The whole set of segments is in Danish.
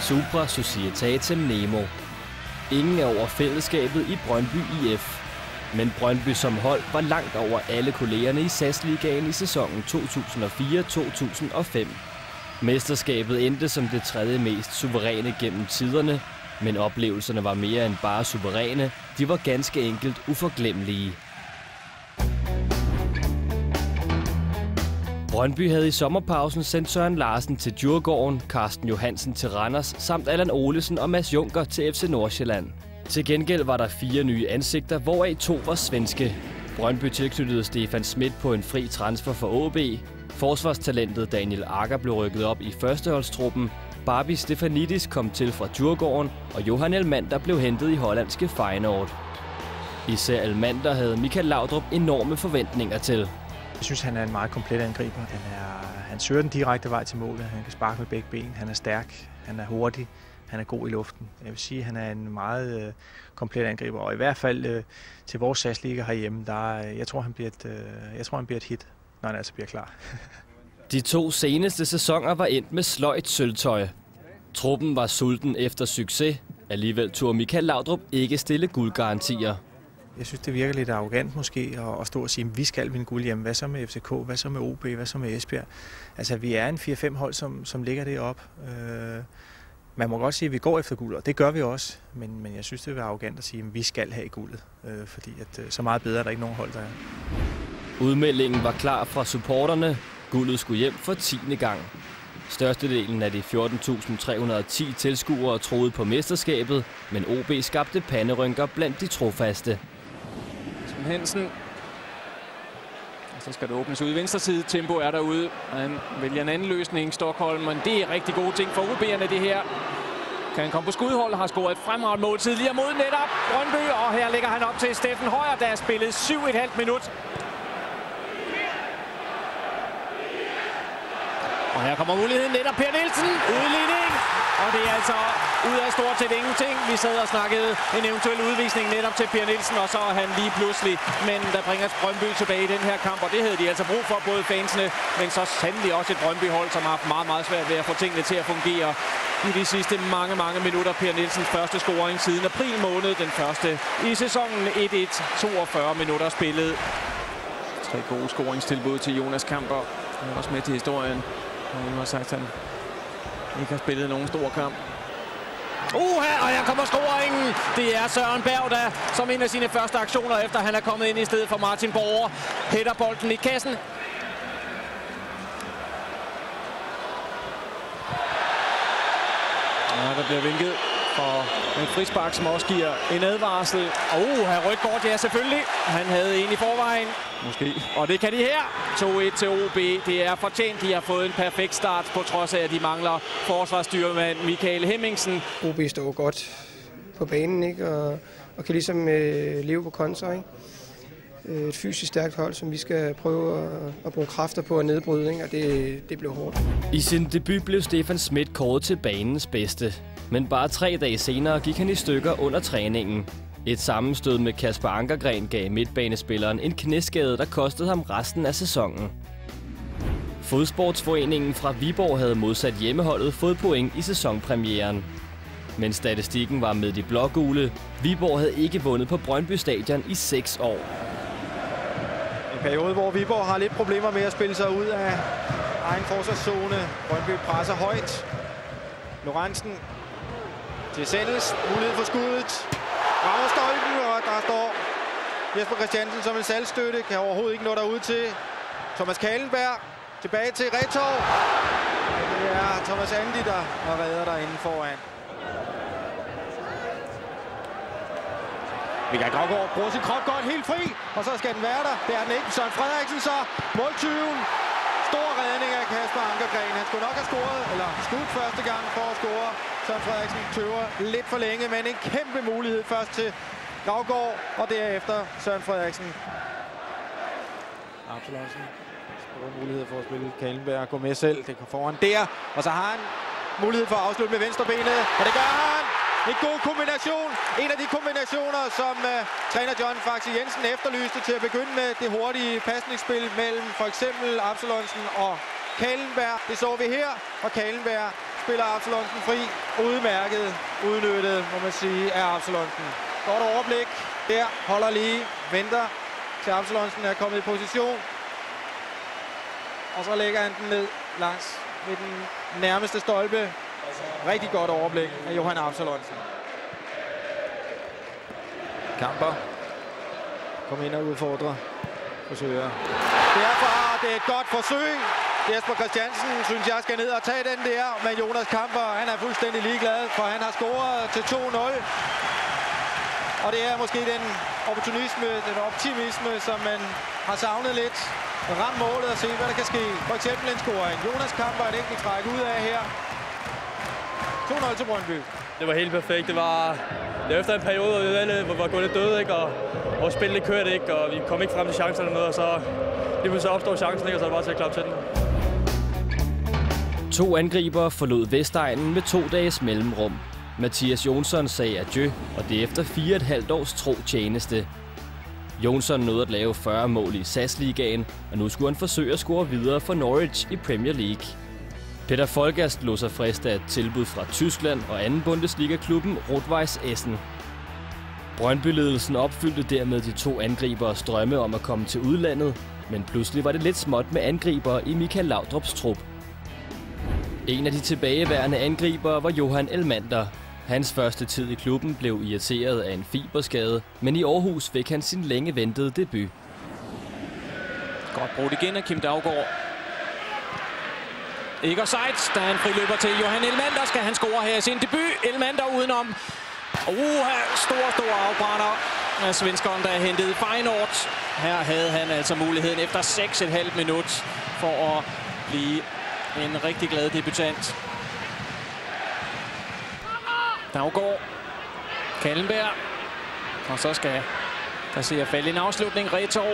Supra Societatem Nemo. Ingen er over fællesskabet i Brøndby IF. Men Brøndby som hold var langt over alle kollegerne i SAS-ligaen i sæsonen 2004-2005. Mesterskabet endte som det tredje mest suveræne gennem tiderne, men oplevelserne var mere end bare suveræne. De var ganske enkelt uforglemmelige. Brøndby havde i sommerpausen sendt Søren Larsen til Djurgården, Carsten Johansen til Randers, samt Allan Olesen og Mads Junker til FC Nordsjælland. Til gengæld var der 4 nye ansigter, hvoraf 2 var svenske. Brøndby tilknyttede Stefan Schmidt på en fri transfer for AaB. Forsvarstalentet Daniel Agger blev rykket op i førsteholdstruppen. Barbie Stefanidis kom til fra Djurgården, og Johan Elmander blev hentet i hollandske Feyenoord. Især Elmander havde Michael Laudrup enorme forventninger til. Jeg synes, han er en meget komplet angriber. Han søger den direkte vej til målet. Han kan sparke med begge ben. Han er stærk. Han er hurtig. Han er god i luften. Jeg vil sige, at han er en meget komplet angriber. Og i hvert fald til vores SAS-liga herhjemme, jeg tror, han bliver et hit, når han altså bliver klar. De 2 seneste sæsoner var endt med sløjt sølvtøj. Truppen var sulten efter succes. Alligevel turde Michael Laudrup ikke stille guldgarantier. Jeg synes, det virker lidt arrogant måske at stå og sige, at vi skal vinde guld hjemme. Hvad så med FCK? Hvad så med OB? Hvad så med Esbjerg? Altså, vi er en 4-5 hold, som ligger deroppe. Man må godt sige, at vi går efter guld, og det gør vi også. Men jeg synes, det er arrogant at sige, at vi skal have guldet. Fordi at, så meget bedre er der ikke nogen hold, der er. Udmeldingen var klar fra supporterne. Guldet skulle hjem for 10. gang. Størstedelen af de 14.310 tilskuere troede på mesterskabet, men OB skabte panderynker blandt de trofaste. Hansen. Og så skal det åbnes ud i venstre side. Tempo er derude. Han vælger en anden løsning. Stockholm, men det er rigtig gode ting for OB'erne det her. Kan han komme på skudhold, har scoret et fremragende mål tidligere mod netop Brøndby, og her ligger han op til Steffen Højer, der er spillet 7,5 minut. Og her kommer muligheden netop Per Nielsen. Udligning. Og det er altså ud af stort til ingenting. Vi sad og snakkede en eventuel udvisning netop til Per Nielsen, og så er han lige pludselig. Men der bringer Brøndby tilbage i den her kamp, og det havde de altså brug for, både fansene, men så sandelig også et Brøndby-hold, som har haft meget, meget svært ved at få tingene til at fungere i de sidste mange minutter. Per Nielsens første scoring siden april måned, den første i sæsonen 1-1, 42 minutter spillet. 3 gode scoringstilbud til Jonas Kamper. Han er også med til historien. Han har sagt, at han ikke har spillet nogen stor kamp. Og her kommer scoringen. Det er Søren Berg, der som en af sine første aktioner, efter han er kommet ind i stedet for Martin Borger, hætter bolden i kassen. Ja, der bliver vinket for en frispark, som også giver en advarsel. Her Rødgaard, ja selvfølgelig. Han havde en i forvejen. Måske. Og det kan de her. 2-1 til OB. Det er fortjent. De har fået en perfekt start, på trods af, at de mangler forsvarsstyrmand Michael Hemmingsen. OB står godt på banen, ikke? Og kan ligesom leve på kontra, ikke? Et fysisk stærkt hold, som vi skal prøve at bruge kræfter på at nedbryde, ikke? Og det blev hårdt. I sin debut blev Stefan Schmidt kåret til banens bedste. Men bare 3 dage senere gik han i stykker under træningen. Et sammenstød med Kasper Ankergren gav midtbanespilleren en knæskade, der kostede ham resten af sæsonen. Fodsportsforeningen fra Viborg havde modsat hjemmeholdet fået point i sæsonpremieren. Men statistikken var med de blågule. Viborg havde ikke vundet på Brøndby Stadion i 6 år. En periode, hvor Viborg har lidt problemer med at spille sig ud af egen forsvarszone. Brøndby presser højt. Lorentzen til Selles. Mulighed for skuddet. Rammer stolpen, og der står Jesper Christiansen som en salgstøtte. Kan overhovedet ikke nå derud til Thomas Kahlenberg. Tilbage til Retor. Det er Thomas Andi, der redder derinde foran. Michael Gravgaard bruger sin krop godt helt fri, og så skal den være der. Det er den ikke. Søren Frederiksen så. Måltyven. Stor redning af Kasper Ankergren. Han skulle nok have scoret, eller skudt første gang for at score. Søren Frederiksen tøver lidt for længe, men en kæmpe mulighed først til Gravgaard, og derefter Søren Frederiksen. Absalonsen. Store mulighed for at spille Kahlenberg og gå med selv. Det går foran der, og så har han mulighed for at afslutte med venstrebenet, og det gør han! En god kombination. En af de kombinationer, som træner John Faxe Jensen efterlyste til at begynde med det hurtige pasningsspil mellem for eksempel Absalonsen og Kahlenberg. Det så vi her, og Kahlenberg spiller Absalonsen fri. udmærket udnyttet, må man sige, af Absalonsen. Godt overblik. Der holder lige, venter til Absalonsen er kommet i position. Og så lægger han den ned langs ved den nærmeste stolpe. Rigtig godt overblik af Johan Absalonsen. Kamper. Kom ind og udfordrer. Forsøger. Derfor det er et godt forsøg. Jesper Christiansen synes jeg skal ned og tage den der. Men Jonas Kamper, han er fuldstændig ligeglad, for han har scoret til 2-0. Og det er måske den opportunisme, den optimisme, som man har savnet lidt. Ram målet og se, hvad der kan ske. For eksempel en scoring. Jonas Kamper et enkelt træk ud af her. 2-0 til Brøndby. Det var helt perfekt. Det var efter en periode, hvor vi var gået lidt døde, ikke? Og spillet kørte ikke, og vi kom ikke frem til chancerne eller noget, og så lige så opstår chancen, ikke? Og så er det bare til at klappe til den. 2 angribere forlod Vestegnen med 2 dages mellemrum. Mathias Jonsson sagde adieu, og det efter 4,5 års tro tjeneste. Jonsson nåede at lave 40 mål i SAS-ligaen, og nu skulle han forsøge at score videre for Norwich i Premier League. Peter Folgast lå sig friste af et tilbud fra Tyskland og anden Bundesliga-klubben Rot-Weiss Essen. Brøndby-ledelsen opfyldte dermed de 2 angriberes drømme om at komme til udlandet, men pludselig var det lidt småt med angribere i Michael Laudrups trup. En af de tilbageværende angribere var Johan Elmander. Hans første tid i klubben blev irriteret af en fiberskade, men i Aarhus fik han sin længe ventede debut. Godt brugt igen af Kim Daugaard. Ikke offside, da han friløber til Johan Elmander. Skal han score her i sin debut? Elmander udenom. Stor afbrænder af svenskeren, der er hentet i Feyenoord. Her havde han altså muligheden efter 6,5 minut for at blive en rigtig glad debutant. Daugaard. Kallenberg. Og så skal der se at falde en afslutning. Retov.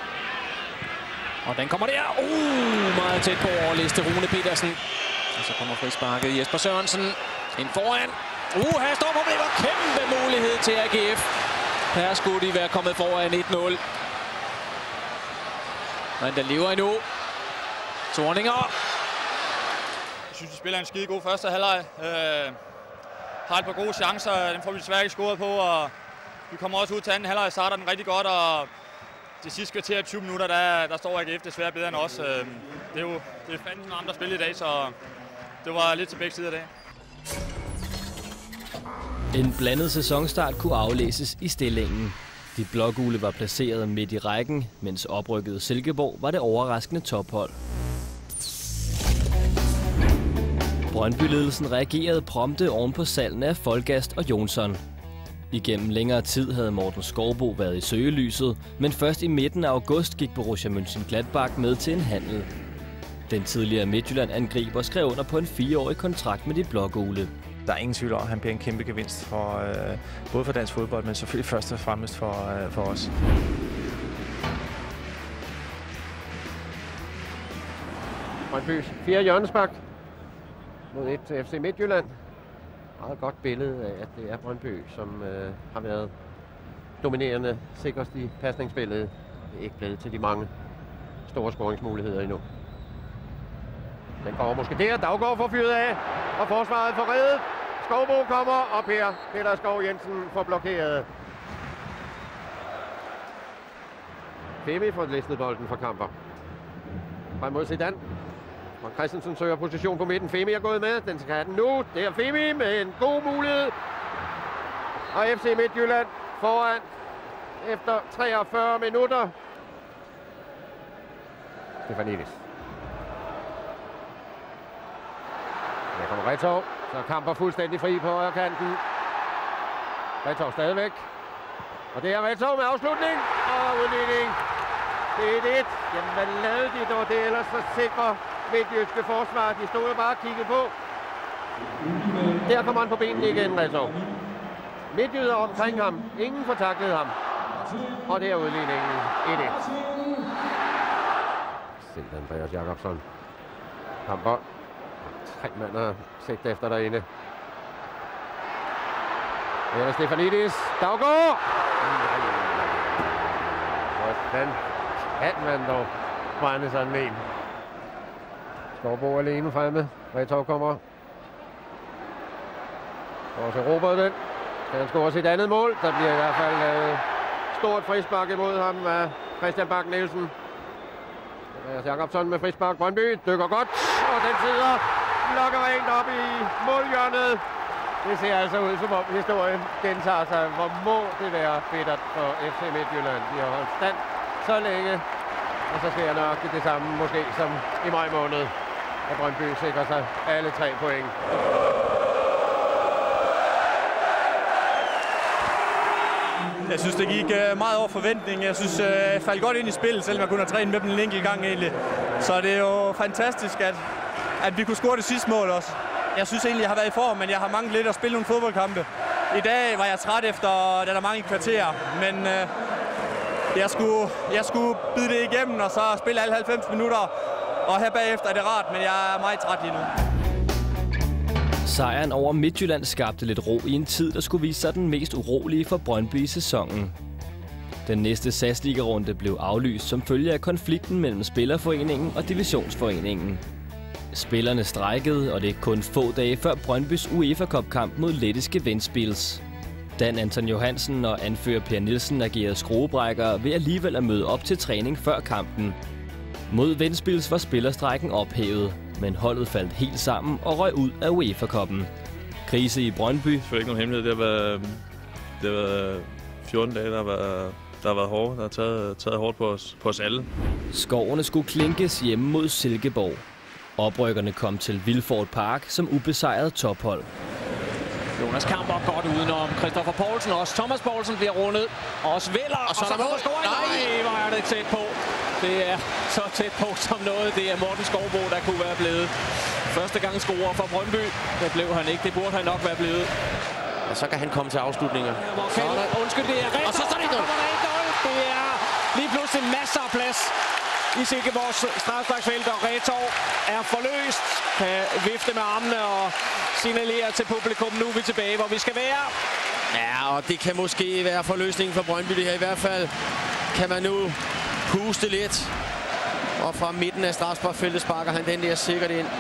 Og den kommer der. Meget tæt på overliste Rune Petersen. Og så kommer frisparket Jesper Sørensen ind foran. Her står problemer. Kæmpe mulighed til AGF. Her skulle de være kommet foran 1-0. Men der lever endnu. Thorninger. Jeg synes, de spiller en skide god første halvleg. Har et par gode chancer. Den får vi desværre ikke scoret på. Og vi kommer også ud til anden halvleg. Starter den rigtig godt. Og de sidste kvarter af 20 minutter, der står AGF desværre bedre end os. Det er fandme andre spil i dag, så det var lidt til begge sider i dag. En blandet sæsonstart kunne aflæses i stillingen. De blågule var placeret midt i rækken, mens oprykkede Silkeborg var det overraskende tophold. Brøndby-ledelsen reagerede prompte oven på salgene af Folgast og Jonsson. Igennem længere tid havde Morten Skovbo været i søgelyset, men først i midten af august gik Borussia Mönchengladbach med til en handel. Den tidligere Midtjylland-angriber skrev under på en 4-årig kontrakt med de blågule. Der er ingen tvivl om, at han bliver en kæmpe gevinst for både for dansk fodbold, men selvfølgelig først og fremmest for os. Brøndbys 4. hjørnespark mod et til FC Midtjylland. Meget godt billede af, at det er Brøndby, som har været dominerende sikrest i pasningsspillet. Det er ikke blevet til de mange store scoringsmuligheder endnu. Den kommer måske der. Daugaard får fyret af, og forsvaret får reddet. Skovbo kommer, og Peter Skov Jensen får blokeret. Femi får listet bolden for Kamper. Frem mod Zidane. Og Christensen søger position på midten. Femi er gået med. Den skal have den nu. Det er Femi med en god mulighed. Og FC Midtjylland foran efter 43 minutter. Stefanidis. Der kommer Retov. Så Kamper fuldstændig fri på højrekanten. Retov stadigvæk. Og det er Retov med afslutning og udligning. Det er det. Jamen, hvad lavede de dog det ellers så sikre midtjyske forsvar? De stod jo bare og kiggede på. Der kommer han på benene igen, Retov. Midtjyder omkring ham. Ingen får taklet ham. Og det er udligningen 1-1. Selv Andreas Jakobsson. Kamper. 3 mand har set efter derinde. Her er Stefanidis. Daugaard! Hvordan kan man dog brænde sådan en? Skovbo alene fremme. Retov kommer. Og så råber den. Skal han score sit andet mål? Der bliver i hvert fald stort frispark imod ham af Christian Bak Nielsen. Jakobsson med frispark. Brøndby dykker godt, og den sidder lokker rent op i målhjørnet. Det ser altså ud, som om historien gentager sig. Hvor må det være bittert for FC Midtjylland. De har holdt stand så længe, og så sker nok det samme måske som i maj måned, at Brøndby sikrer sig alle 3 point. Jeg synes, det gik meget over forventning. Jeg synes, jeg faldt godt ind i spillet, selvom jeg kun har trænet med dem en enkelt gang egentlig. Så det er jo fantastisk, at vi kunne score det sidste mål også. Jeg synes egentlig, jeg har været i form, men jeg har manglet lidt at spille nogle fodboldkampe. I dag var jeg træt efter, da der mange kvarterer, men jeg skulle bide det igennem og så spille alle 90 minutter. Og her bagefter er det rart, men jeg er meget træt lige nu. Sejren over Midtjylland skabte lidt ro i en tid, der skulle vise sig den mest urolige for Brøndby i sæsonen. Den næste SAS-liga-runde blev aflyst som følge af konflikten mellem Spillerforeningen og Divisionsforeningen. Spillerne strejkede, og det er kun få dage før Brøndbys UEFA Cup-kamp mod lettiske Ventspils. Dan Anton Johansen og anfører Per Nielsen agerede skruebrækkere ved alligevel at møde op til træning før kampen. Mod Ventspils var spillerstrejken ophævet, men holdet faldt helt sammen og røg ud af UEFA Cup'en. Krise i Brøndby. Det er ikke nogen hemmelighed. Det har været 14 dage, der har været hårde. Der har taget hårdt på os alle. Skovene skulle klinkes hjemme mod Silkeborg. Oprykkerne kom til Vilfort Park som ubesejret tophold. Jonas Kamper godt udenom. Christoffer Poulsen også. Thomas Poulsen bliver rundet. Også Veller. Og så er der mål. Nej, hvor er det tæt på. Det er så tæt på som noget. Det er Morten Skovbo, der kunne være blevet første gang scorer for Brøndby. Det blev han ikke. Det burde han nok være blevet. Og så kan han komme til afslutninger. Undskyld, det er rigtigt. Og så står det 1-0. Det er lige pludselig masser af plads i Silkeborgs straffesparksfelt, og Retov er forløst. Kan vifte med armene og signalere til publikum. Nu er vi tilbage, hvor vi skal være. Ja, og det kan måske være forløsningen for Brøndby det her. I hvert fald kan man nu puste lidt. Og fra midten af straffesparksfeltet sparker han den der sikkert ind.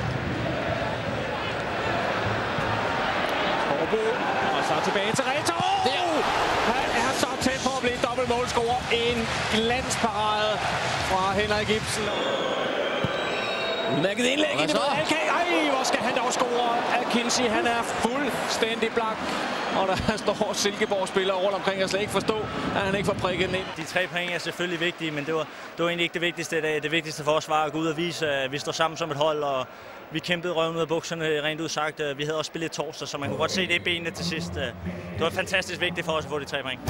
Og så tilbage til Retov. Han er så tæt på at blive dobbeltmålscorer. En glansparade fra Henrik Ibsen. Udmærket indlæg ind i mål. Ej, hvor skal han dog score? Akinci, han er fuldstændig blank. Og der står Silkeborg-spillere rundt omkring og slet ikke forstå, at han ikke får prikket den ind. De 3 point er selvfølgelig vigtige, men det var egentlig ikke det vigtigste i dag. Det vigtigste for os var at gå ud og vise, at vi står sammen som et hold, og vi kæmpede røven ud af bukserne, rent ud sagt. Vi havde også spillet torsdag, så man kunne godt se det i benene til sidst. Det var fantastisk vigtigt for os at få de 3 point.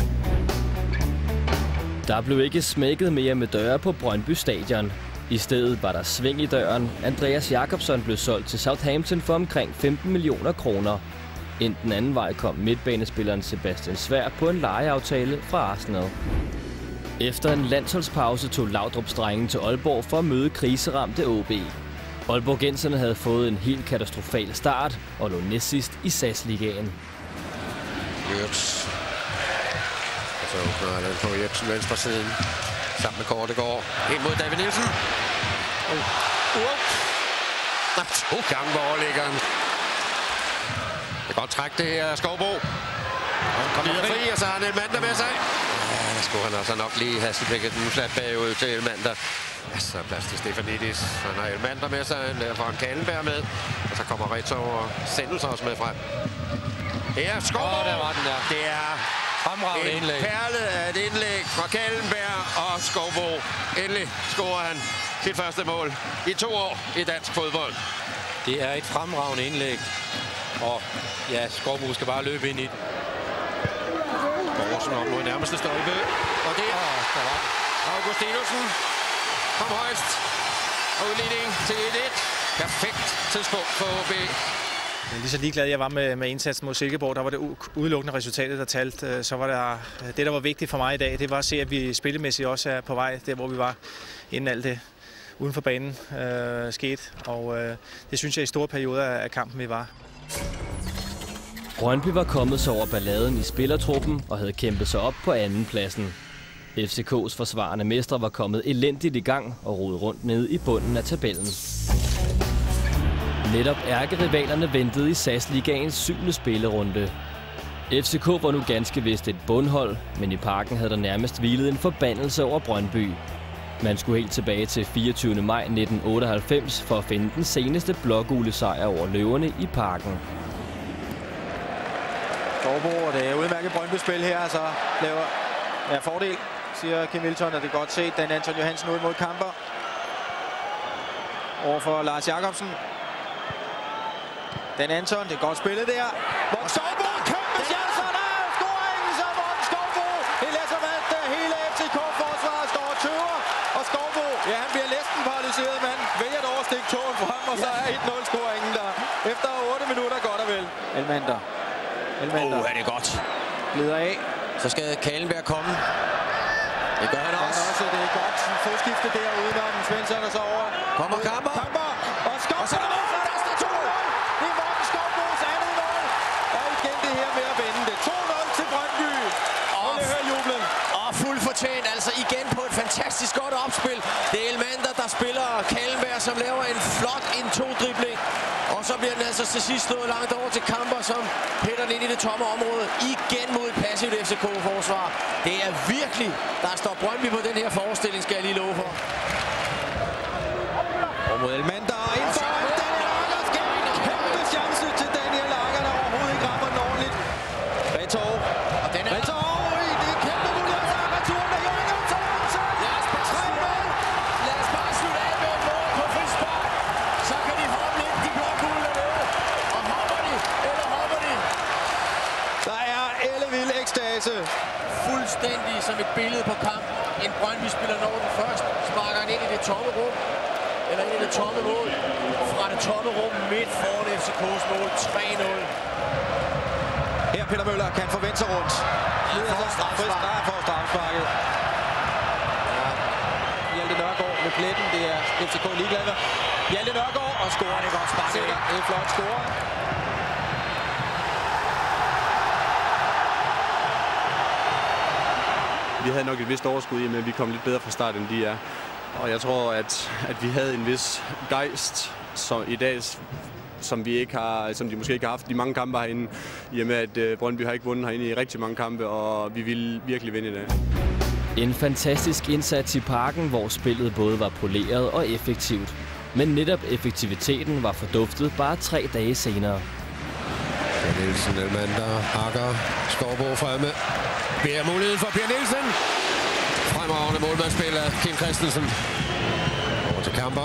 Der blev ikke smækket mere med døre på Brøndby Stadion. I stedet var der sving i døren. Andreas Jakobsson blev solgt til Southampton for omkring 15 millioner kroner. Ind den anden vej kom midtbanespilleren Sebastian Svær på en lejeaftale fra Arsenal. Efter en landsholdspause tog Laudrup-drengen til Aalborg for at møde kriseramte OB. Aalborgenserne havde fået en helt katastrofal start og lå næstsidst i SAS-ligaen. Jørgens. Og så åbner den på Jørgensen venstre siden. Sammen med Kortegård. Ind mod David Nielsen. Og 2 gange på overliggeren. Det er godt træk det her Skovbo. Og kommer fri, og så har han Elmander med sig. Ja, der skulle han altså nok lige have stikket den flat bagud til Elmander. Ja, så er plads til Stefanidis. Han har Elmander med sig, derfor han Kallenberg med. Og så kommer Retov og Sendels også med frem. Her Skovbo. Der var den der. Det er fremragende indlæg. Perle af et indlæg fra Kallenberg og Skovbo. Endelig scorer han sit første mål i 2 år i dansk fodbold. Det er et fremragende indlæg. Og ja, Skovbo skal bare løbe ind i det. Borgersen op mod nærmeste stolpe. Og det er Augustinussen kom højst. Udligning til 1-1. Perfekt tidspunkt for OB. Lige så ligeglad jeg var med indsatsen mod Silkeborg, der var det udelukkende resultatet, der talte. Så var det, der var vigtigt for mig i dag, det var at se, at vi spillemæssigt også er på vej, der hvor vi var, inden alt det uden for banen skete. Og det synes jeg i store perioder af kampen, vi var. Brøndby var kommet sig over balladen i spillertruppen og havde kæmpet sig op på andenpladsen. FCK's forsvarende mestre var kommet elendigt i gang og rodet rundt nede i bunden af tabellen. Netop ærkerivalerne ventede i SAS-ligaens 7. spillerunde. FCK var nu ganske vist et bundhold, men i Parken havde der nærmest hvilet en forbandelse over Brøndby. Man skulle helt tilbage til 24. maj 1998 for at finde den seneste blågule sejr over løverne i Parken. Skovbo, og det er udmærket Brøndby-spil her, så laver fordel, siger Kim Wilton, og det er godt set. Dan Anton Johansen ud mod Kamper. Overfor Lars Jacobsen. Dan Anton, det er godt spillet der. Morten Skovbo, kæmpe chancer, der er scoringen, så Morten Skovbo. Det læser man, hele FCK-forsvaret står og tøver. Og Skovbo, ja, han bliver næsten paralyseret, mand. Vælger et overstik tåen frem, og så er 1-0-scoringen der. Efter 8 minutter godt og vel. Elmander. Er det godt. Glider af. Så skal Kahlenberg komme. Det gør han også. Det er godt. Fodskifte der udenom. Svensson og så over. Kommer Kamper. Og Skovbo. Og så er der mål. Der står 2-0. Det er Morten Skovbos andet mål. Og igen det her med at vende det. 2-0 til Brøndby. Og det hører jublen. Og fuldt fortjent. Altså igen på et fantastisk godt opspil. Det er Elmander, der spiller Kahlenberg, som laver en flot 1-2-dribling. Og så bliver den altså til sidst slået langt over til Kamper, som hætter den ind i det tomme område. Igen mod et passivt FCK-forsvar. Det er virkelig, der står Brøndby på den her forestilling, skal jeg lige love for. Og mod Elmander og ind for Daniel Akker. Kæmpe chance til Daniel Akker, der overhovedet ikke rammer den ordentligt. Reto. Og den er... Reto. Det er kæmpe mulighed for returen med Jørgen Sørensen. Lad os bare slutte af med et mål på frispark. Så kan de hoppe lidt, de blågule dernede. Og hopper de, eller hopper de? Der er ellevild ekstase. Fuldstændig som et billede på kamp. En Brøndby-spiller når den først. Sparker han ind i det tomme rum. Eller ind i det tomme mål. Fra det tomme rum midt foran FCK's mål. 3-0. Her Peter Møller kan forvente sig rundt. Der får straffesparket. Ja. Hjalte Nørgaard med pletten. Det er FCK ligeglad med. Hjalte Nørgaard og scorer. Det er godt sparket. Det er flot score. Vi havde nok et vist overskud i, men vi kom lidt bedre fra start, end de er. Og jeg tror, at vi havde en vis gejst som i dag, som de måske ikke har haft i mange kampe herinde, i og med at Brøndby har ikke vundet herinde i rigtig mange kampe, og vi ville virkelig vinde i dag. En fantastisk indsats i Parken, hvor spillet både var poleret og effektivt. Men netop effektiviteten var forduftet bare 3 dage senere. Nielsen, Elmander, Akker, Skovbo fremme. Bliver muligheden for Per Nielsen. Fremragende målmandsspil af Kim Christensen. Over til Kamper.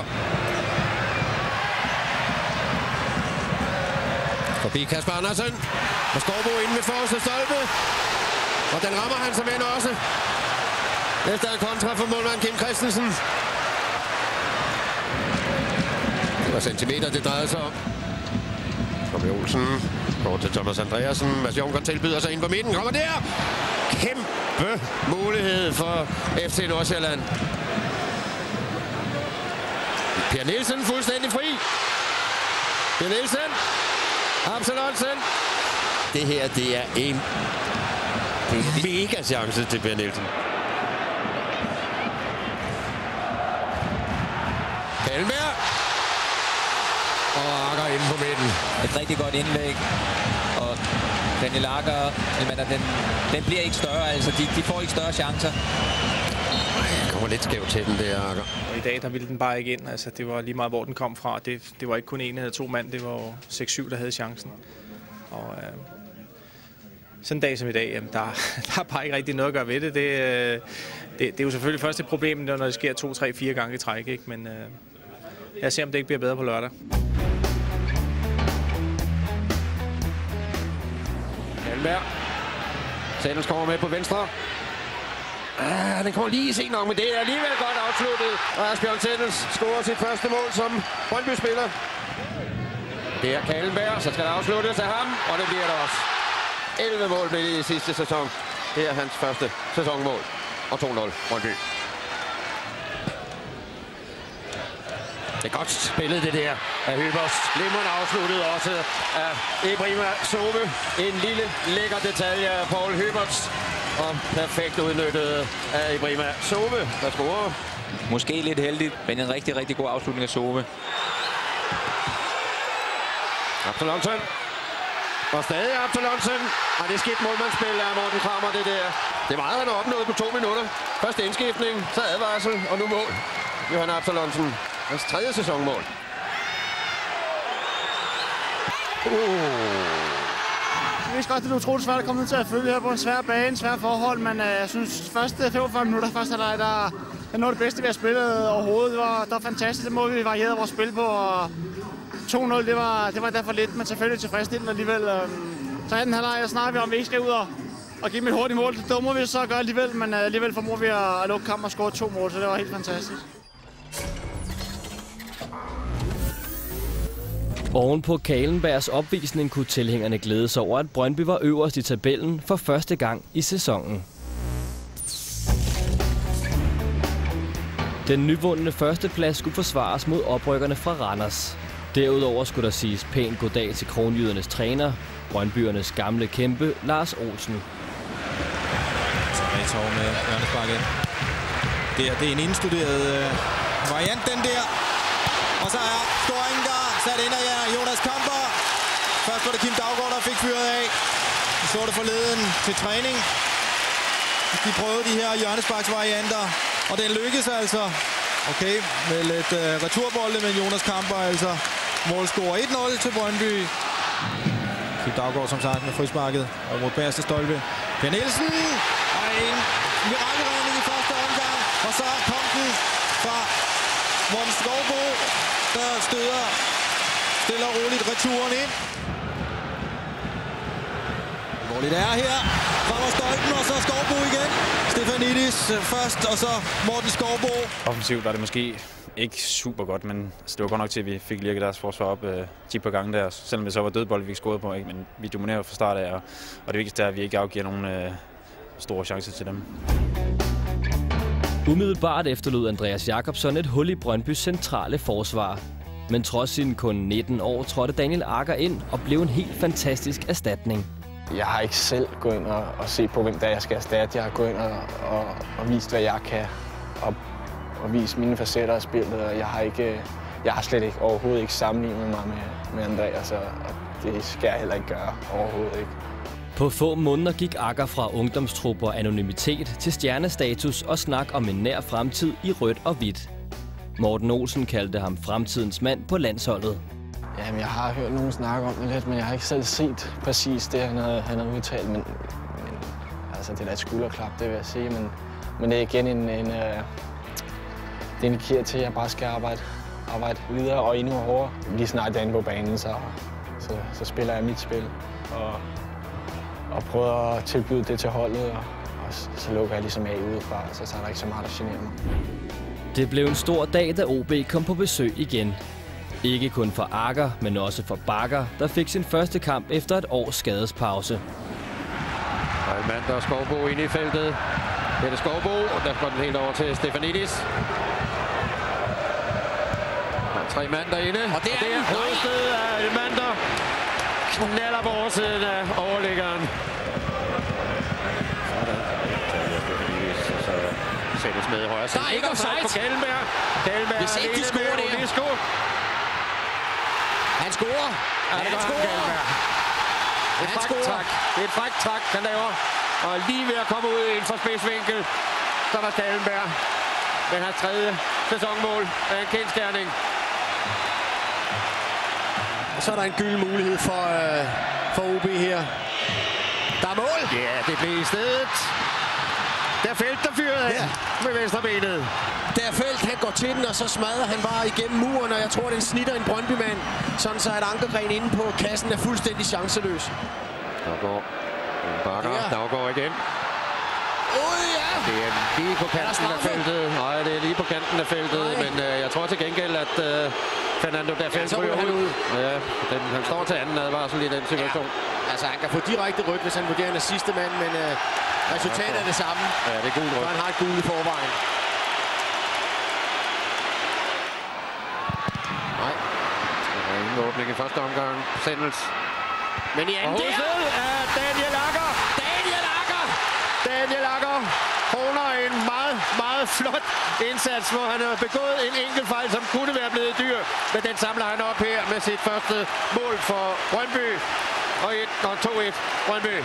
Forbi Kasper Andersen. Og Skovbo inde ved forreste stolpe. Og den rammer han som end også. Efter en kontra for målmand Kim Christensen. Det var centimeter, det drejede sig om. Kommer Olsen. Går til Thomas Andreasen. Mads Junker tilbyder sig ind på midten. Kommer der. Kæmpe mulighed for FC Nordsjælland. Per Nielsen fuldstændig fri. Per Nielsen. Absolutsen. Det her, det er en mega chance til Per Nielsen. Kahlenberg. Og Akker inde på midten. Et rigtig godt indlæg. Og Daniel Akker, den bliver ikke større, altså de får ikke større chancer. Kommer lidt skævt til den der, Akker. Og i dag, der ville den bare ikke ind. Altså, det var lige meget, hvor den kom fra. Det var ikke kun 1 eller 2 mand, det var 6-7, der havde chancen. Og sådan en dag som i dag, jamen, der er bare ikke rigtig noget at gøre ved det. Det er jo selvfølgelig først et problem, når det sker 2, 3, 4 gange i træk, ikke? Men jeg ser, om det ikke bliver bedre på lørdag. Kahlenberg. Sandels kommer med på venstre. Den kommer lige sent nok, men det er alligevel godt afsluttet. Og Asbjørn Sandels scorer sit første mål som Brøndby-spiller. Det er Kahlenberg, så skal der afsluttes af ham, og det bliver det også. 11 mål blev det i sidste sæson. Det er hans første sæsonmål. Og 2-0 Brøndby. Det er godt spillet, det der af Høbers. Glimrende afsluttet også af Ibrahima Sobe. En lille lækker detalje af Paul Høbers. Og perfekt udnyttet af Ibrahima Sobe, der scorer. Måske lidt heldigt, men en rigtig, rigtig god afslutning af Sobe. Absalonsen. Og stadig Absalonsen. Og det er skidt målmandsspil af Morten Kramer, det der. Det er meget, han har opnået på 2 minutter. Først indskiftning, så advarsel, og nu mål. Johan Absalonsen. Hans 3. sæsonmål. Jeg vidste godt, det er utroligt svært at komme ned til at følge her på en svær bane, svær forhold, men jeg synes, første 45 minutter, første halvleg, der er noget af det bedste, vi har spillet overhovedet. Det var fantastisk, det måde, vi varierede vores spil på, og 2-0, det var derfor lidt, men selvfølgelig tilfredsstillende alligevel. Så anden halvleg snakker vi om, vi ikke skal ud og give dem et hurtigt mål. Det må vi så gøre alligevel, men alligevel formår vi at lukke kampen og score 2 mål, så det var helt fantastisk. Oven på Kahlenbergs opvisning kunne tilhængerne glæde sig over, at Brøndby var øverst i tabellen for første gang i sæsonen. Den nyvundne førsteplads skulle forsvares mod oprykkerne fra Randers. Derudover skulle der siges pænt goddag til kronjydernes træner, Brøndbyernes gamle kæmpe, Lars Olsen. Så Retov med hjørnespark ind. Det er en indstuderet variant, den der. Og så er scoringen der sat ind af Jonas Kamper. Først var det Kim Daugaard, der fik fyret af. Vi så det forleden til træning. De prøvede de her hjørnesparksvarianter, og den lykkedes altså. Okay, med lidt returbolde, men Jonas Kamper altså målscorer 1-0 til Brøndby. Kim Daugaard som sagt med frisparket og mod bagerste stolpe. Per Nielsen og en mirakelredning i første omgang, og så kom den fra Morten Skovbo, der støder stille og roligt returen ind. Hvor lidt er her. Fremmer stolpen, og så Skovbo igen. Stefanidis først, og så Morten Skovbo. Offensivt var det måske ikke super godt, men det var godt nok til, at vi fik lirket deres forsvar op 10 par gange der. Selvom det så var dødbold, vi ikke scorede på, ikke? Men vi dominerede fra start af, og det vigtigste er, at vi ikke afgiver nogen store chancer til dem. Umiddelbart efterlod Andreas Jakobsson et hul i Brøndbys centrale forsvar. Men trods sine kun 19 år trådte Daniel Agger ind og blev en helt fantastisk erstatning. Jeg har ikke selv gået ind og set på, hvem der jeg skal erstatte. Jeg har gået ind og vist, hvad jeg kan, og vist mine facetter af spillet. Og jeg har slet ikke overhovedet ikke sammenlignet mig med Andreas, og det skal jeg heller ikke gøre overhovedet ikke. På få måneder gik Agger fra ungdomstrup og anonymitet til stjernestatus og snak om en nær fremtid i rødt og hvidt. Morten Olsen kaldte ham fremtidens mand på landsholdet. Jamen, jeg har hørt nogen snakke om det lidt, men jeg har ikke selv set præcis det, han havde udtalt. Men altså, det er da et skulderklap, det vil jeg sige. Men det er igen det indikerer til, at jeg bare skal arbejde videre og endnu hårdere. Lige snart derinde på banen, så spiller jeg mit spil og prøver at tilbyde det til holdet. Og så lukker jeg ligesom af udefra, så er der ikke så meget, der generer mig. Det blev en stor dag, da OB kom på besøg igen. Ikke kun for Agger, men også for Bakker, der fik sin første kamp efter et års skadespause. Og en mand, der er Skovbo inde i feltet. Det er Skovbo, og der går den helt over til Stefanidis. Der er 3 mand derinde, og det er hovedstedet af en mand, der knalder på oversiden af overliggeren. Sådan. Så sættes med i højre side. Der er ikke offside på Kahlenberg. Kahlenberg hvis ikke de scorer det. Han scorer. Han scorer. Det er et frækt trak, han laver. Og lige ved at komme ud ind fra spidsvinkel, så var Kahlenberg med hans 3. sæsonmål af en kendsgerning. Og så er der en gylden mulighed for OB her. Der er mål! Ja, det blev i stedet. Der Felt, der fyrede af med venstrebenet. Der Felt, han går til den, og så smadrer han bare igennem muren, og jeg tror, den snitter en Brøndby-mand. Sådan så, at Ankergren inde på kassen er fuldstændig chanceløs. Daugaard. Bakker. Daugaard igen. Ja. Det er lige på kanten af feltet. Nej, det er lige på kanten af feltet, men jeg tror til gengæld, at Fernando der Felt ryger ud. Ja, han står til anden advarsel i den situation. Ja. Altså, han kan få direkte rødt, hvis han vurderer en af sidste mand, men resultatet er det samme. Ja, det er gul rødt. Han har et gul i forvejen. Nej. Der er ingen åbning i første omgang. Sendels. Men i anden del er Daniel Agger. Daniel Agger! Daniel Agger håner en meget, meget flot indsats, hvor han har begået en enkelt fejl, som kunne være blevet dyr. Men den samler han op her med sit første mål for Brøndby. Og 2-1 Brøndby.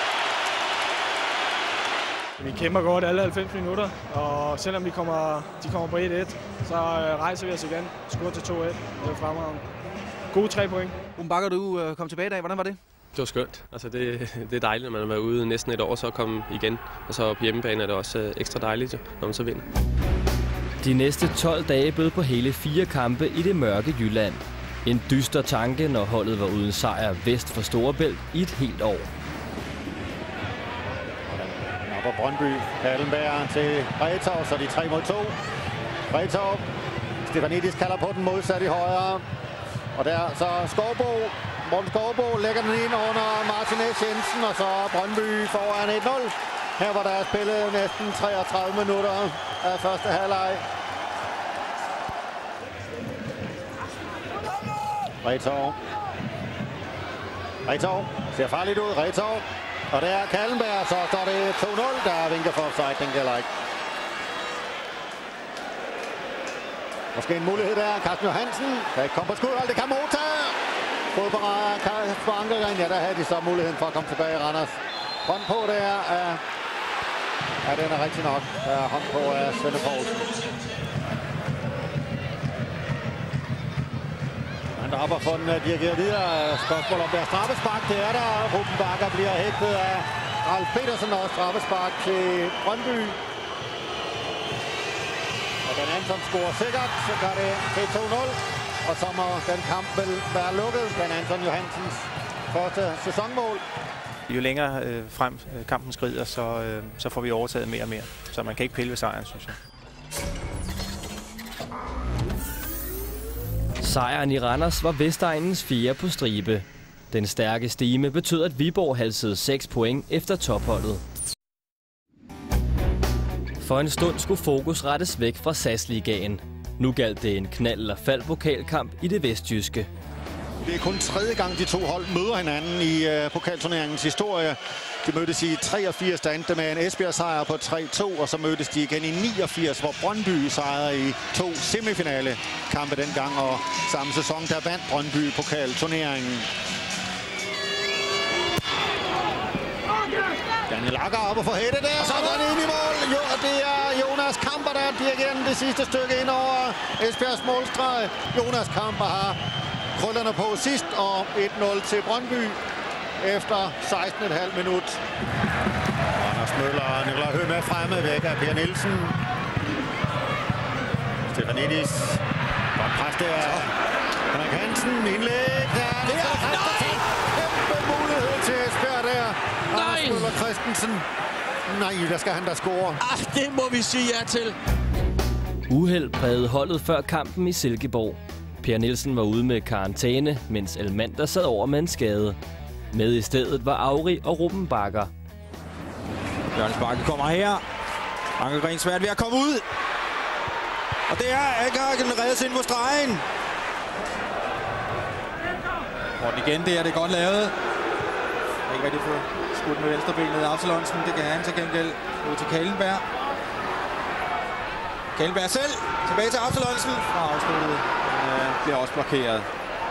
Vi kæmper godt alle 90 minutter, og selvom de kommer på 1-1, så rejser vi os igen. Scorer til 2-1. Det er fremragende. Gode 3 point. Ruben Bakker, du kom tilbage i dag. Hvordan var det? Det var skønt. Altså det er dejligt, når man har været ude næsten et år, så at komme igen. Og så på hjemmebane er det også ekstra dejligt, når man så vinder. De næste 12 dage bød på hele 4 kampe i det mørke Jylland. En dyster tanke, når holdet var uden sejr vest for Storebælt i et helt år. På Brøndby, Kallenberg til Retov, så de 3-2. Retov, Stefanidis kalder på den modsat i højre. Og der så Morten Skovbo lægger den ind under Martinez Jensen, og så Brøndby foran 1-0. Her var der spillet næsten 33 minutter af første halvleg. Retov ser farligt ud. Retov. Og der er Kallenberg, så står det 2-0. Der er vinker for offside, den gælder ikke. Måske en mulighed der. Carsten Johansen kan ikke komme på skudhold. Det kan Mota. Fodbold Kasper Ankergren. Ja, der havde de så muligheden for at komme tilbage i Randers. Hånd på der er... Ja, den er rigtig nok. Der er hånd på af Svende Poulsen. Han dropper for den dirigerer videre. Spørgsmål om der straffespark. Det er der. Ruben Bakker bliver hægtet af Ralf Petersen og straffespark til Brøndby. Og Dan Anton scorer sikkert, så gør det til 2-0. Og så må den kamp vel være lukket. Dan Anton Johansens første sæsonmål. Jo længere frem kampen skrider, så får vi overtaget mere og mere. Så man kan ikke pille ved sejren, synes jeg. Sejren i Randers var Vestegnens 4 på stribe. Den stærke stime betød, at Viborg halsede 6 point efter topholdet. For en stund skulle fokus rettes væk fra SAS-ligaen. Nu galt det en knald- eller fald-pokalkamp i det vestjyske. Det er kun 3. gang, de 2 hold møder hinanden i pokalturneringens historie. De mødtes i 83, der endte med en Esbjerg-sejr på 3-2, og så mødtes de igen i 89, hvor Brøndby sejrede i 2 semifinale-kampe dengang, og samme sæson, der vandt Brøndby pokalturneringen. Daniel Lager op og får hætte der, og så er den ind i mål. Jo, det er Jonas Kamper, der dirigerer det sidste stykke ind over Esbjergs målstreg. Jonas Kamper har krøllerne på sidst, og 1-0 til Brøndby efter 16,5 minut. Anders Møller og Nikolaj Høgh fremme væk af Per Nielsen. Stefanidis. Godt pres der. Henrik Hansen, indlæg. Det er kæmpe mulighed til Esbjerg der. Anders Møller Christensen. Nej, der skal han da score. Det må vi sige ja til. Uheld prægede holdet før kampen i Silkeborg. Per Nielsen var ude med karantæne, mens Elmander sad over med en skade. Med i stedet var Auri og Ruben Bakker. Jørgens Bakke kommer her. Ankergren svært ved at komme ud. Og det er Ankergren reddes ind på stregen. Og igen, det er det godt lavet. Ikke rigtig få skudt med venstrebenet. Absalonsen, det kan han til gengæld ud til Kallenberg. Kallenberg selv. Tilbage til Absalonsen. Og afsluttet. Bliver også blokeret.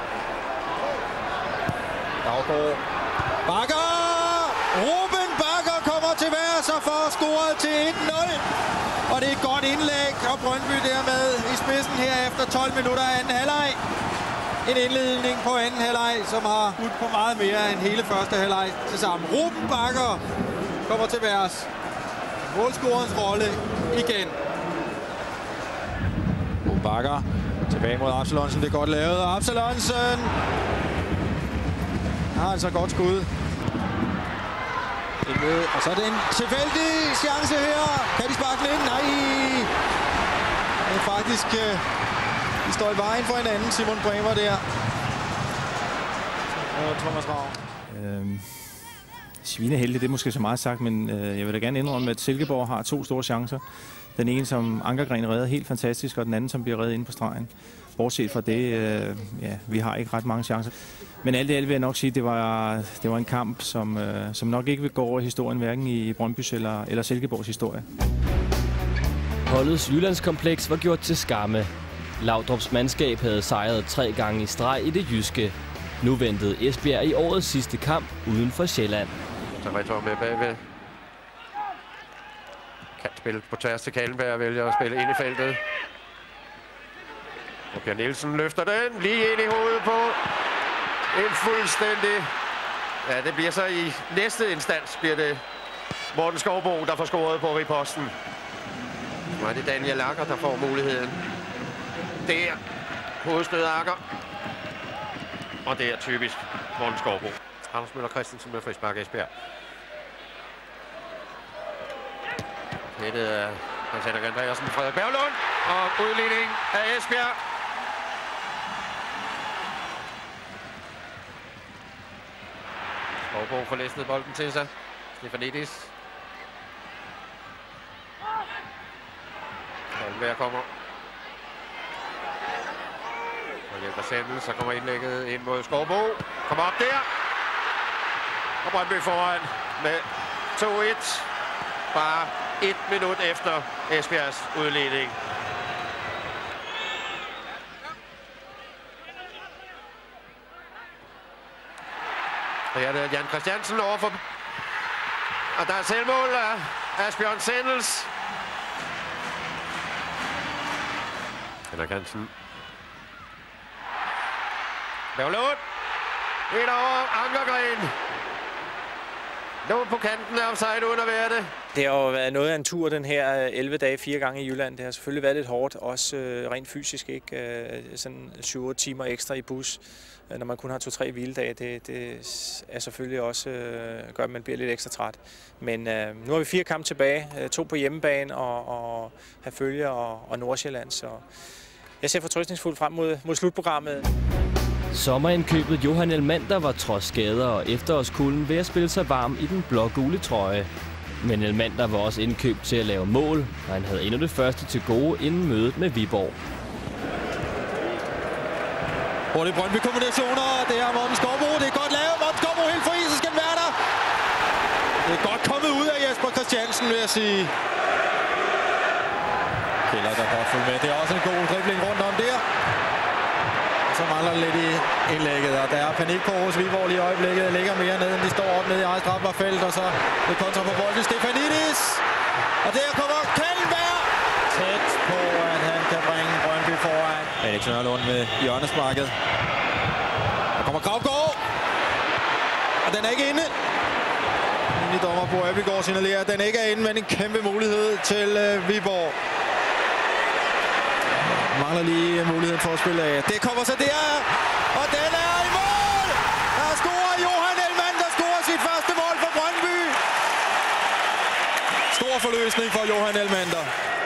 Daggaard. Bakker! Ruben Bakker kommer til værs og får scoret til 1-0. Og det er et godt indlæg, og Brøndby dermed i spidsen her efter 12 minutter af anden halvleg. En indledning på anden halvleg, som har budt på meget mere end hele første halvleg til sammen. Ruben Bakker kommer til værs. Målscorerens rolle igen. Ruben Bakker tilbage mod Absalonsen. Det er godt lavet. Absalonsen har altså godt skud. Og så er det en tilfældig chance her. Kan de sparke den ind? Nej. Det er faktisk... de står i vejen for hinanden. Simon Bremer der. Og Thomas Ravn. Svineheldig, det er måske så meget sagt, men jeg vil da gerne indrømme, at Silkeborg har 2 store chancer. Den ene, som Ankergren redder helt fantastisk, og den anden, som bliver reddet inde på stregen. Bortset fra det, vi har ikke ret mange chancer. Men alt i alt vil jeg nok sige, at det var en kamp, som nok ikke vil gå over i historien, hverken i Brøndbys eller Silkeborgs historie. Holdets Jyllandskompleks var gjort til skamme. Laudrups mandskab havde sejret 3 gange i streg i det jyske. Nu ventede Esbjerg i årets sidste kamp uden for Sjælland. Så Retor med bagved. Kan spille på tværs til Kallenberg og vælger at spille ind i feltet. Og Per Nielsen løfter den lige ind i hovedet på en fuldstændig... Ja, det bliver så i næste instans, bliver det Morten Skovbo, der får scoret på riposten. Nu er det Daniel Lager, der får muligheden. Der, hovedstød Akker. Og det er typisk Morten Skovbo. Anders Møller Christensen med frispark Esbjerg. Hættet af Hans-Henrik Andreasen med Frederik Berglund. Og udligning af Esbjerg. Skovbo får læsnet bolden til sig. Stefanidis. Kallenberg kommer. Og hjælper Sendel, så kommer indlægget ind mod Skovbo. Kommer op der. Og Brøndby foran med 2-1. Bare 1 minut efter Esbjergs udledning. Og her er det Jan Christiansen overfor. Og der er selvmål af Asbjørn Sendels. Henrik Hansen. Berglund. Et over Ankergren. Nu på kanten af offside uden at være det. Det har jo været noget af en tur, den her 11 dage 4 gange i Jylland. Det har selvfølgelig været lidt hårdt, også rent fysisk, ikke? Sådan 7-8 timer ekstra i bus, når man kun har 2-3 hviledage. Det er selvfølgelig også gør, at man bliver lidt ekstra træt. Men nu har vi 4 kampe tilbage, 2 på hjemmebane og Herfølge og Nordsjælland. Så jeg ser fortrøstningsfuldt frem mod slutprogrammet. Sommerindkøbet Johan Elmander var trods skader og efterårskulden ved at spille sig varm i den blå-gule trøje. Men Elmander var også indkøbt til at lave mål, og han havde endnu det første til gode inden mødet med Viborg. Hurtige Brøndby-kombinationer, det er Morten Skovbo, det er godt lavet, Morten Skovbo helt fri, så skal den være der. Det er godt kommet ud af Jesper Christiansen, vil jeg sige. Kjellert der godt følge med, det er også en god dribling rundt om der. Så mangler lidt i indlægget, og der er panik på hos Viborg lige i øjeblikket. Det ligger mere nede, end de står op nede i eget strafbarfelt, og så det kontra på bolden Stefanidis. Og der kommer Kallenberg tæt på, at han kan bringe Brøndby foran. Alex Nørlund med hjørnesparket. Der kommer Gravgaard, og den er ikke inde. Min dommer på Abelgaard signalerer, at den ikke er inde, men en kæmpe mulighed til Viborg. Mangler lige muligheden for at spille af. Det kommer så der, og den er i mål! Der scorer Johan Elmander, scorer sit første mål for Brøndby. Stor forløsning for Johan Elmander.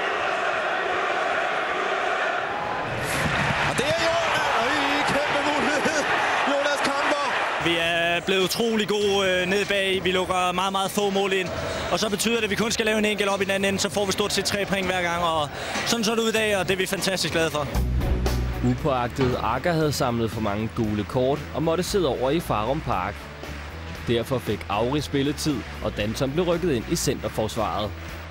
Og det er jo en kæmpe mulighed. Jonas Kamper. Vi er blevet utrolig gode nede bag. Vi lukker meget, meget få mål ind. Og så betyder det, at vi kun skal lave en enkelt op i den anden ende, så får vi stort set 3 point hver gang. Og sådan så det ud i dag, og det er vi fantastisk glade for. Upåagtet Akker havde samlet for mange gule kort og måtte sidde over i Farum Park. Derfor fik Auri spilletid, og Danton blev rykket ind i centerforsvaret.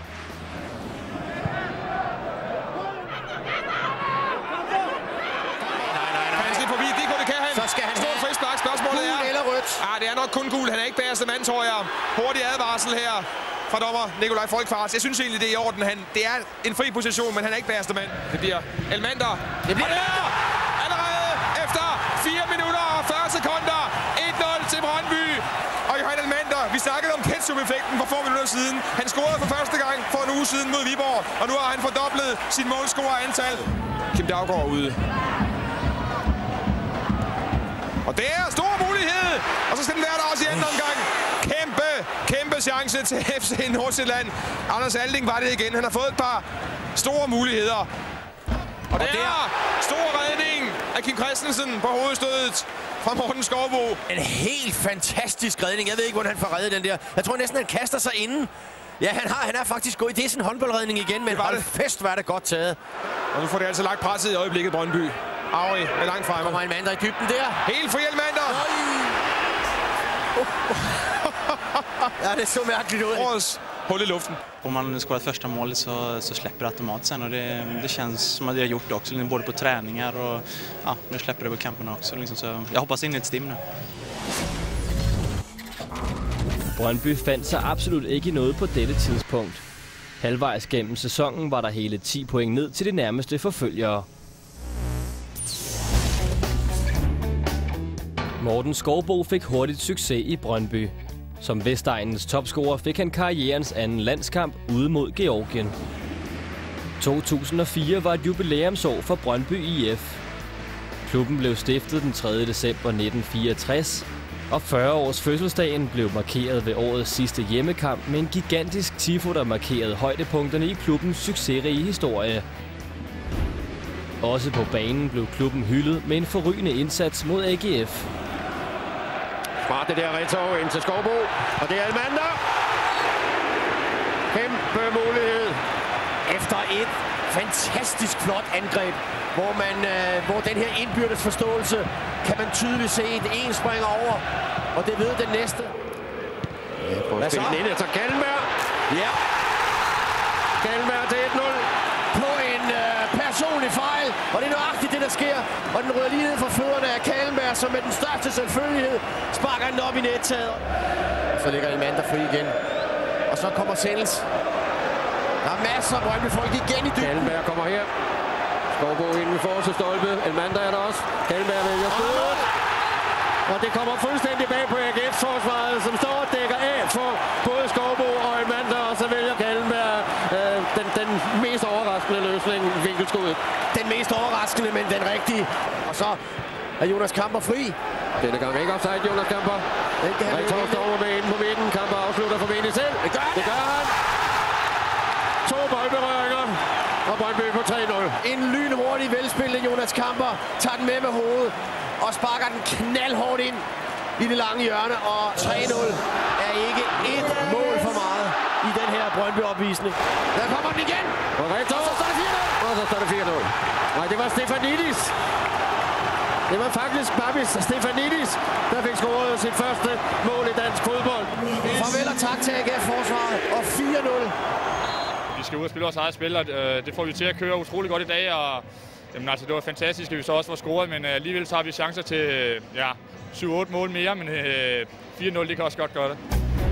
Så skal han have frispark. Spørgsmålet er gul eller rødt. Ja, det er nok kun gul. Han er ikke bagerste mand, tror jeg. Hurtig advarsel her fra dommer Nikolaj Folkfars. Jeg synes egentlig, det er i orden. Det er en fri position, men han er ikke bagerste mand. Det bliver Elmander. Det bliver der! Allerede efter 4 minutter og 40 sekunder. 1-0 til Brøndby. Og Johan Elmander, vi snakkede om ketchup-effekten for få minutter siden. Han scorede for første gang for en uge siden mod Viborg. Og nu har han fordoblet sit målscorerantal. Kim Daugaard ude. Og det er stor mulighed, og så skal den være der også i anden omgang. Kæmpe chance til FC Nordsjælland. Anders Alding var det igen. Han har fået et par store muligheder. Og det er stor redning af Kim Christensen på hovedstødet fra Morten Skovbo. En helt fantastisk redning. Jeg ved ikke, hvordan han får reddet den der. Jeg tror næsten, han kaster sig inden. Ja, han er faktisk gået. Det er sådan en håndboldredning igen, men hold fest, var det godt taget. Og nu får det altså lagt presset i øjeblikket, Brøndby. Auri med langt fremme. Kommer Elmander i dybden der. Helt fri Elmander. Ja, det så mærkeligt ud. Årets håll i luften. Om man skårar första målet så släpper det automatiskt sen och det känns som att det har gjort det också, både på träningar och ja, nu släpper det på kamperna också. Liksom, så jag hoppas in i ett stim nu. Brøndby fandt sig absolut ikke i noget på dette tidspunkt. Halvvejs gennem sæsonen var der hele 10 point ned til de nærmeste forfølgere. Morten Skovbo fik hurtigt succes i Brøndby. Som Vestegnens topscorer fik han karrierens anden landskamp ude mod Georgien. 2004 var et jubilæumsår for Brøndby IF. Klubben blev stiftet den 3. december 1964, og 40-års fødselsdagen blev markeret ved årets sidste hjemmekamp med en gigantisk tifo, der markerede højdepunkterne i klubbens succesrige historie. Også på banen blev klubben hyldet med en forrygende indsats mod AGF. Smart det der retov ind til Skovbo, og det er Elmander. Kæmpe mulighed. Efter et fantastisk flot angreb, hvor den her indbyrdes forståelse kan man tydeligt se en springer over, og det ved den næste. Ja, prøv at spille den ind efter Kallenberg. Ja. Kallenberg til 1-0 på en personlig fejl, og det er nøjagtigt det, der sker. Og den rører lige ned fra fødderne af Kallenberg, som med den største selvfølgelighed sparker den op i nettaget. Så ligger Elmander fri igen. Og så kommer Sendels. Der er masser af Brøndby-folk igen i dybden. Kallenberg kommer her. Skovbo inden for til stolpe. Elmander er der også. Kallenberg vælger skuddet. Og det kommer fuldstændig bag på AGF-forsvaret, som står og dækker af for både Skovbo og Elmander. Og så vælger Kallenberg den mest overraskende løsning, vinkelskuddet. Den mest overraskende, men den rigtige. Og så er Jonas Kamper fri. Denne gang ikke offside, Jonas Kamper. Retov står med inde på midten. Kamper afslutter formentlig selv. Det gør han. 2 boldberøringer. Og Brøndby på 3-0. En lynhurtig velspillende Jonas Kamper tager den med hovedet og sparker den knaldhårdt ind i det lange hjørne. Og 3-0 er ikke et mål for meget i den her Brøndby-opvisning. Der kommer den igen. Og så står det 4-0. Og så står det 4-0. Nej, det var Stefanidis. Det var faktisk Babis Stefanidis, der fik scoret sit første mål i dansk fodbold. Farvel og tak til AGF-forsvaret. Og 4-0. Vi skal ud og spille vores eget spil, og det får vi til at køre utrolig godt i dag. Og, jamen, altså, det var fantastisk, at vi så også får scoret, men alligevel så har vi chancer til 7-8 mål mere, men 4-0, det kan også godt gøre det.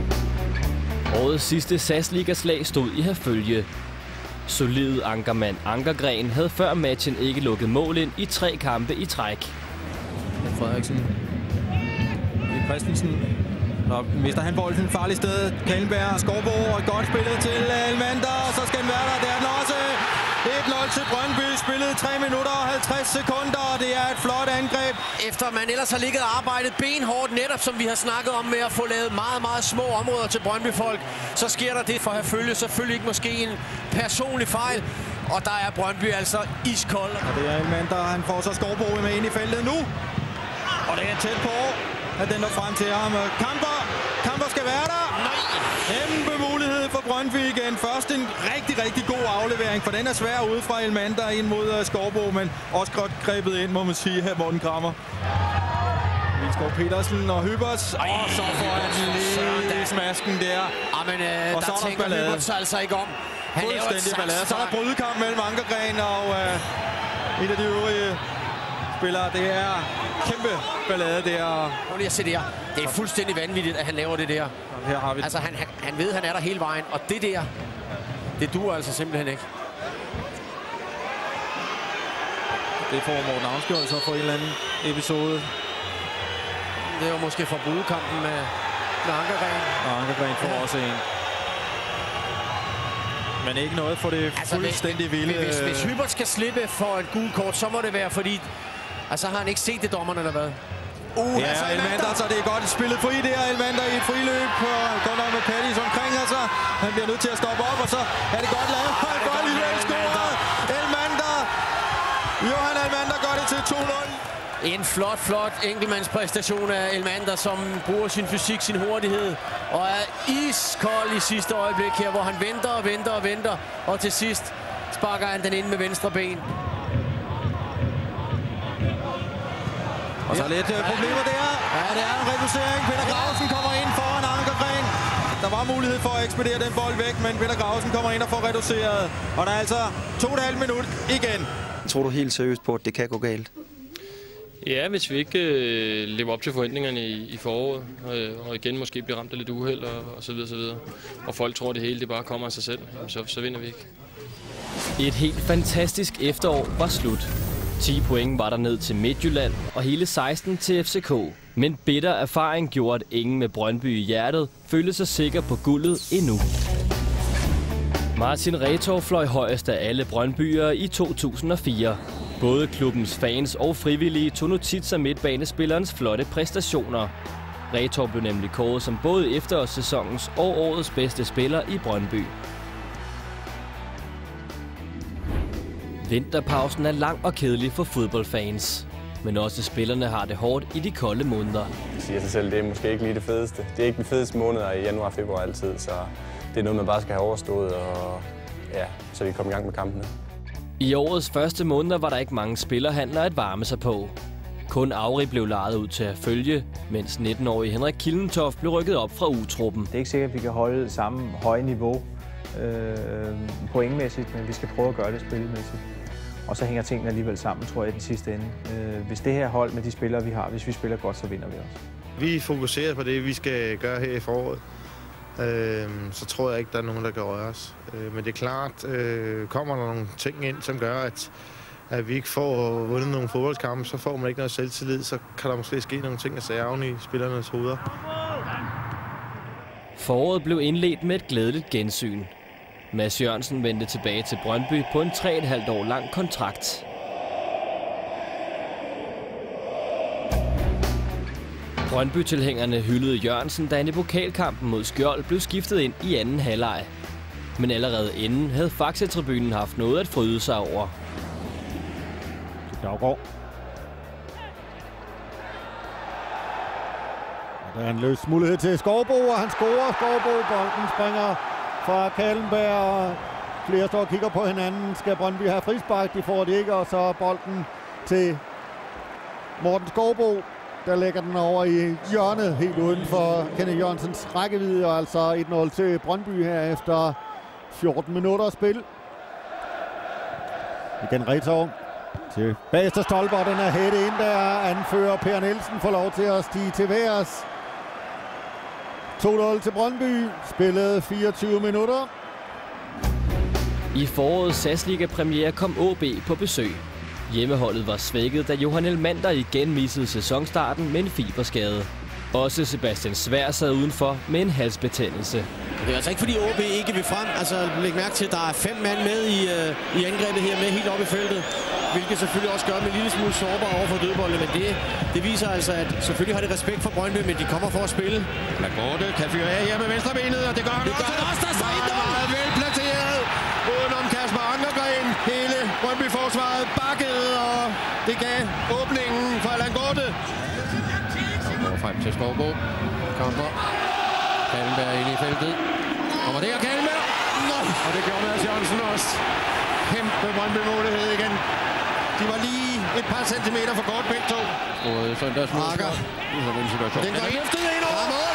Årets sidste SAS-ligaslag stod i herfølge. Solide ankermand Ankergren havde før matchen ikke lukket mål ind i 3 kampe i træk. Frederiksen. Christensen. Og mister han bolden farligt sted. Kallenberg, Skovbo og et godt spillet til Elmander. Og så skal den være der. Det er den også. 1-0 til Brøndby. Spillet 3 minutter og 50 sekunder. Og det er et flot angreb. Efter man ellers har ligget og arbejdet benhårdt, netop som vi har snakket om med at få lavet meget, meget små områder til Brøndby-folk, så sker der det for at følge selvfølgelig ikke måske en personlig fejl. Og der er Brøndby altså iskold. Og det er Elmander. Han får så Skovbo med ind i feltet nu. Og det er tæt på, at den når frem til ham. Kamper skal være der. Nej. Kæmpe mulighed for Brøndby igen. Først en rigtig god aflevering, for den er svær ude fra Elmander ind mod Skovbo, men også godt grebet ind, må man sige, her Morten Krammer. Vilskov Petersen og Hyberts. Og så får han lige smasken der. Jamen, og så der tænker Hyberts altså ikke om. Han fuldstændig ballade. Så er der brydekamp mellem Ankergren og en af de øvrige spillere. Det er kæmpe ballade der. Prøv lige at se det her. Det er fuldstændig vanvittigt, at han laver det der. Her har vi altså, han ved, at han er der hele vejen. Og det der, det duer altså simpelthen ikke. Det får Morten Avnsgaard så for en eller anden episode. Det var måske for brydekampen med Ankergren. Og Ankergren får også en. Men ikke noget for det fuldstændig vilde. Hvis Hybert skal slippe for et gult kort, så må det være, fordi altså har han ikke set det, dommerne, eller hvad? Ja, altså Elmander, så det er godt spillet fri der. Elmander i et friløb. Godt nok med Pettis omkring, altså. Han bliver nødt til at stoppe op, og så er det godt lavet. Godt lille scoret. Elmander. Johan Elmander gør det til 2-0. En flot enkeltmandspræstation af Elmander, som bruger sin fysik, sin hurtighed, og er iskold i sidste øjeblik her, hvor han venter, og til sidst sparker han den ind med venstre ben. Og så lidt problemer der. Ja, det er en reducering. Peter Gravesen kommer ind foran Ankergren. Der var mulighed for at ekspedere den bold væk, men Peter Gravesen kommer ind og får reduceret. Og der er altså 2,5 minut igen. Tror du helt seriøst på, at det kan gå galt? Ja, hvis vi ikke lever op til forventningerne i foråret, og igen måske bliver ramt af lidt uheld og så videre, så videre. Og folk tror, det hele det bare kommer af sig selv, så vinder vi ikke. Et helt fantastisk efterår var slut. 10 point var der ned til Midtjylland og hele 16 til FCK. Men bitter erfaring gjorde, at ingen med Brøndby i hjertet følte sig sikker på guldet endnu. Martin Retov fløj højest af alle Brøndbyere i 2004. Både klubbens fans og frivillige tog notits af midtbanespillerens flotte præstationer. Retov blev nemlig kåret som både efterårssæsonens og årets bedste spiller i Brøndby. Vinterpausen er lang og kedelig for fodboldfans. Men også spillerne har det hårdt i de kolde måneder. Det siger sig selv, det er måske ikke lige det fedeste. Det er ikke de fedeste måneder i januar og februar altid, så det er noget, man bare skal have overstået, og ja, så vi kommer i gang med kampene. I årets første måneder var der ikke mange spillerhandler at varme sig på. Kun Auri blev lejet ud til at følge, mens 19-årige Henrik Kildentoft blev rykket op fra U-truppen. Det er ikke sikkert, at vi kan holde samme høje niveau pointmæssigt, men vi skal prøve at gøre det spillemæssigt. Og så hænger tingene alligevel sammen, tror jeg, i den sidste ende. Hvis det her hold med de spillere, vi har, hvis vi spiller godt, så vinder vi også. Vi fokuserer på det, vi skal gøre her i foråret. Så tror jeg ikke, der er nogen, der kan røre os. Men det er klart, kommer der nogle ting ind, som gør, at vi ikke får vundet nogle fodboldkampe, så får man ikke noget selvtillid, så kan der måske ske nogle ting, der ser oven i spillernes hoveder. Foråret blev indledt med et glædeligt gensyn. Mads Jørgensen vendte tilbage til Brøndby på en 3,5 år lang kontrakt. Brøndby-tilhængerne hyldede Jørgensen, da han i pokalkampen mod Skjold blev skiftet ind i anden halvleg. Men allerede inden havde Faxe-tribunen haft noget at fryde sig over. Daggaard. Der er en løs mulighed til Skovbo, og han scorer. Skovbo, bolden springer fra Kallenberg, og flere står og kigger på hinanden. Skal Brøndby have frispark? De får det ikke, og så bolden til Morten Skovbo. Der lægger den over i hjørnet, helt uden for Kenneth Jørgensens rækkevidde, og altså 1-0 til Brøndby her efter 14 minutter spil. Igen Retov til bagerste stolper, den er hættet ind der. Anfører Per Nielsen får lov til at stige til værs. 2-0 til Brøndby. Spillet 24 minutter. I forårets SAS-liga-premiere kom OB på besøg. Hjemmeholdet var svækket, da Johan Elmander igen missede sæsonstarten med en fiberskade. Også Sebastian Svær sad udenfor med en halsbetændelse. Det er altså ikke fordi OB ikke vil frem. Altså læg mærke til, at der er 5 mand med i angrebet her med helt oppe i feltet. Hvilket selvfølgelig også gør med en lille smule sårbar over for dødbolde. Men det viser altså, at selvfølgelig har de respekt for Brøndby, men de kommer for at spille. Laporte kan fyre af her med venstrebenet, og det gør han også. Der er meget velplaceret udenom Kasper Ankergren. Hele Brøndby-forsvaret bakkede, og det gav åbningen for Allan Gorte. Går frem til Skovbo. Kommer Kallenberg ind i feltet. Kommer det, og Kallenberg! Og det gjorde Mads Jørgensen også. Kæmpe Brøndby-mulighed igen. De var lige et par centimeter for kort begge to. Og Søndagsmarker. Den går ind over mål.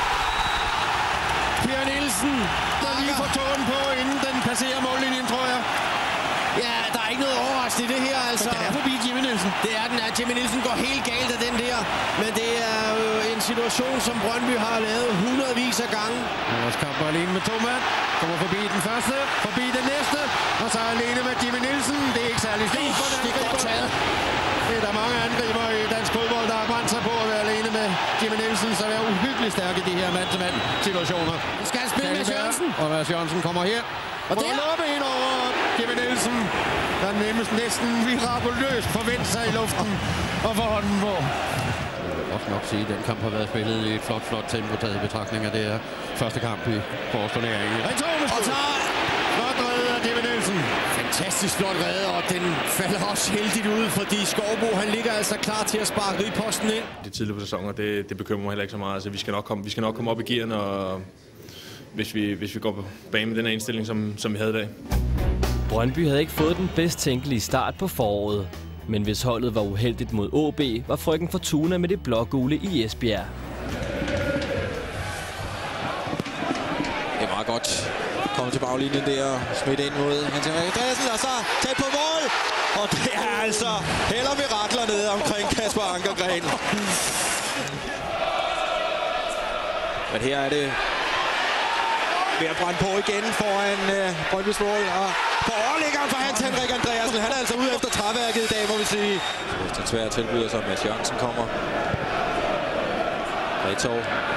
Per Nielsen, der lige får tåen på, inden den passerer mållinjen, tror jeg. Ja, der er ikke noget overraskende i det her, altså. Den er forbi Jimmy Nielsen. Det er den, at Jimmy Nielsen går helt galt af den der. Men det er jo en situation, som Brøndby har lavet hundredvis af gange. Anders Kamper alene med 2 mand. Kommer forbi den første, forbi den næste. Og så alene med Jimmy Nielsen. Det er ikke særlig stort for den. Det er godt taget. Det er der mange angriber i dansk fodbold, der har brændt sig på at være alene med Jimmy Nielsen. Så er uhyggeligt stærke i de her mand-til-mand situationer. Det skal spille Mads Jørgensen. Og Mads Jørgensen kommer her. Og det er løbet ind over Jimmy Nielsen. Der næsten mirakuløst forventer sig i luften og får hånden på. Jeg vil også nok sige, at den kamp har været spillet i et flot tempo taget i betragtning af det her første kamp i forårsturneringen. Og så flot reddet af Jimmy Nielsen. Fantastisk flot reddet, og den falder også heldigt ud, fordi Skovbo han ligger altså klar til at sparke riposten ind. Det er tidligt på sæsonen, og det bekymrer mig heller ikke så meget. Altså, vi skal nok komme op i gearen, og hvis vi går på banen med den her indstilling, som vi havde i dag. Brøndby havde ikke fået den bedst tænkelige start på foråret. Men hvis holdet var uheldigt mod OB, var frøken Fortuna med det blågule i Esbjerg. kommer til baglinjen der og smidt ind mod Hans-Henrik Andreasen, og så tæt på mål. Og det er altså held og mirakler nede omkring Kasper Ankergren. Men her er det ved at brænde på igen foran Brøndbys mål. Og på overliggeren for Hans-Henrik Andreasen. Han er altså ude efter træværket i dag, må vi sige. Den svære tilbyder, som Mads Jørgensen kommer. Retov.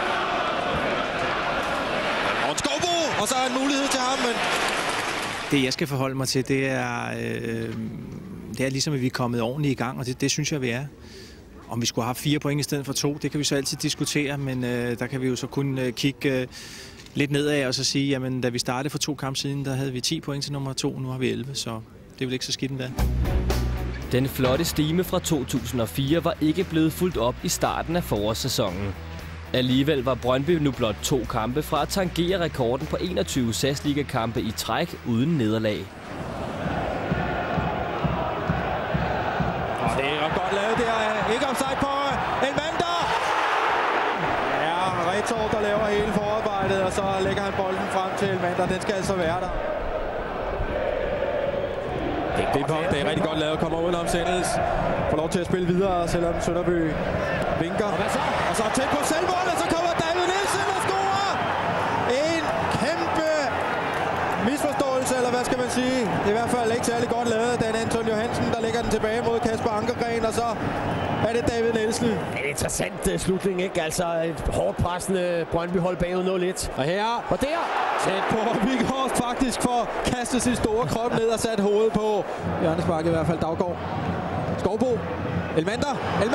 Og Skovbo, og så er en mulighed til ham, men... Det, jeg skal forholde mig til, det er ligesom, at vi er kommet ordentligt i gang, og det synes jeg, vi er. Om vi skulle have 4 point i stedet for 2, det kan vi så altid diskutere, men der kan vi jo så kun kigge lidt nedad og så sige, jamen da vi startede for 2 kampe siden, der havde vi 10 point til nummer 2, nu har vi 11, så det er vel ikke så skidt endda. Den flotte stime fra 2004 var ikke blevet fulgt op i starten af forårssæsonen. Alligevel var Brøndby nu blot 2 kampe fra at tangere rekorden på 21 SAS-liga-kampe i træk uden nederlag. Og det er godt lavet der. Ikke offside på Elmander. Ja, Retov, der laver hele forarbejdet, og så lægger han bolden frem til Elmander. Den skal altså være der. Det er rigtig godt lavet. Kommer udenom Sendels. Får lov til at spille videre, selvom Sønderby vinker. Og så tæt på selvmål, og så kommer David Nielsen og scorer. En kæmpe misforståelse, eller hvad skal man sige. Det er i hvert fald ikke særlig godt lavet. Det er Anton Johansen, der lægger den tilbage mod Kasper Ankergren, og så er det David Nielsen. Det er en interessant slutning, ikke? Altså et hårdt pressende Brøndby-hold bagud 0-1. Og her, og der, tæt på Vikhorst faktisk for kastet sin store krop ned og sat hovedet på hjørnesparket, i hvert fald Daugård. Skovbo. Elmander.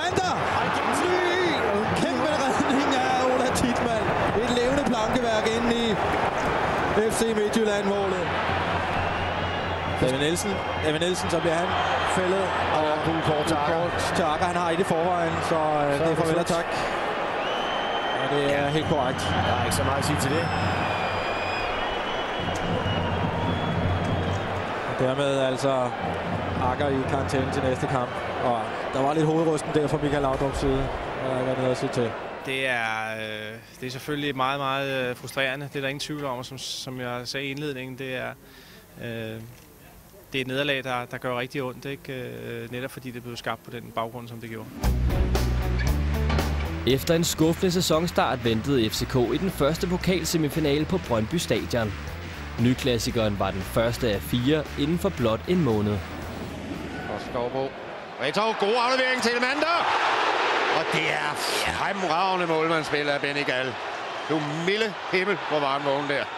Kæmpe redning af Ola Titman. Et levende plankeværk inde i FC Midtjylland-målet. David Nielsen, så bliver han fældet. Og gul kort til Akker. Han har i det forvejen, så det er farvel og tak. Og det er helt korrekt. Der er ikke så meget at sige til det. Og dermed altså Akker i karantæne til næste kamp. Og der var lidt hovedrysten der fra Michael Laudrups side. Og hvad er noget at sige til? Det er selvfølgelig meget, meget frustrerende. Det er der ingen tvivl om, som jeg sagde i indledningen. Det er et nederlag, der gør rigtig ondt, ikke? Netop fordi det blev skabt på den baggrund, som det gjorde. Efter en skuffende sæsonstart ventede FCK i den første pokalsemifinale på Brøndby Stadion. Nyklassikeren var den første af 4 inden for blot en måned. Og Skovbo. Retov, god aflevering til Elmander. Og det er fremragende målmandsspil af Benny Gall. Du milde himmel, hvor var en vågen der.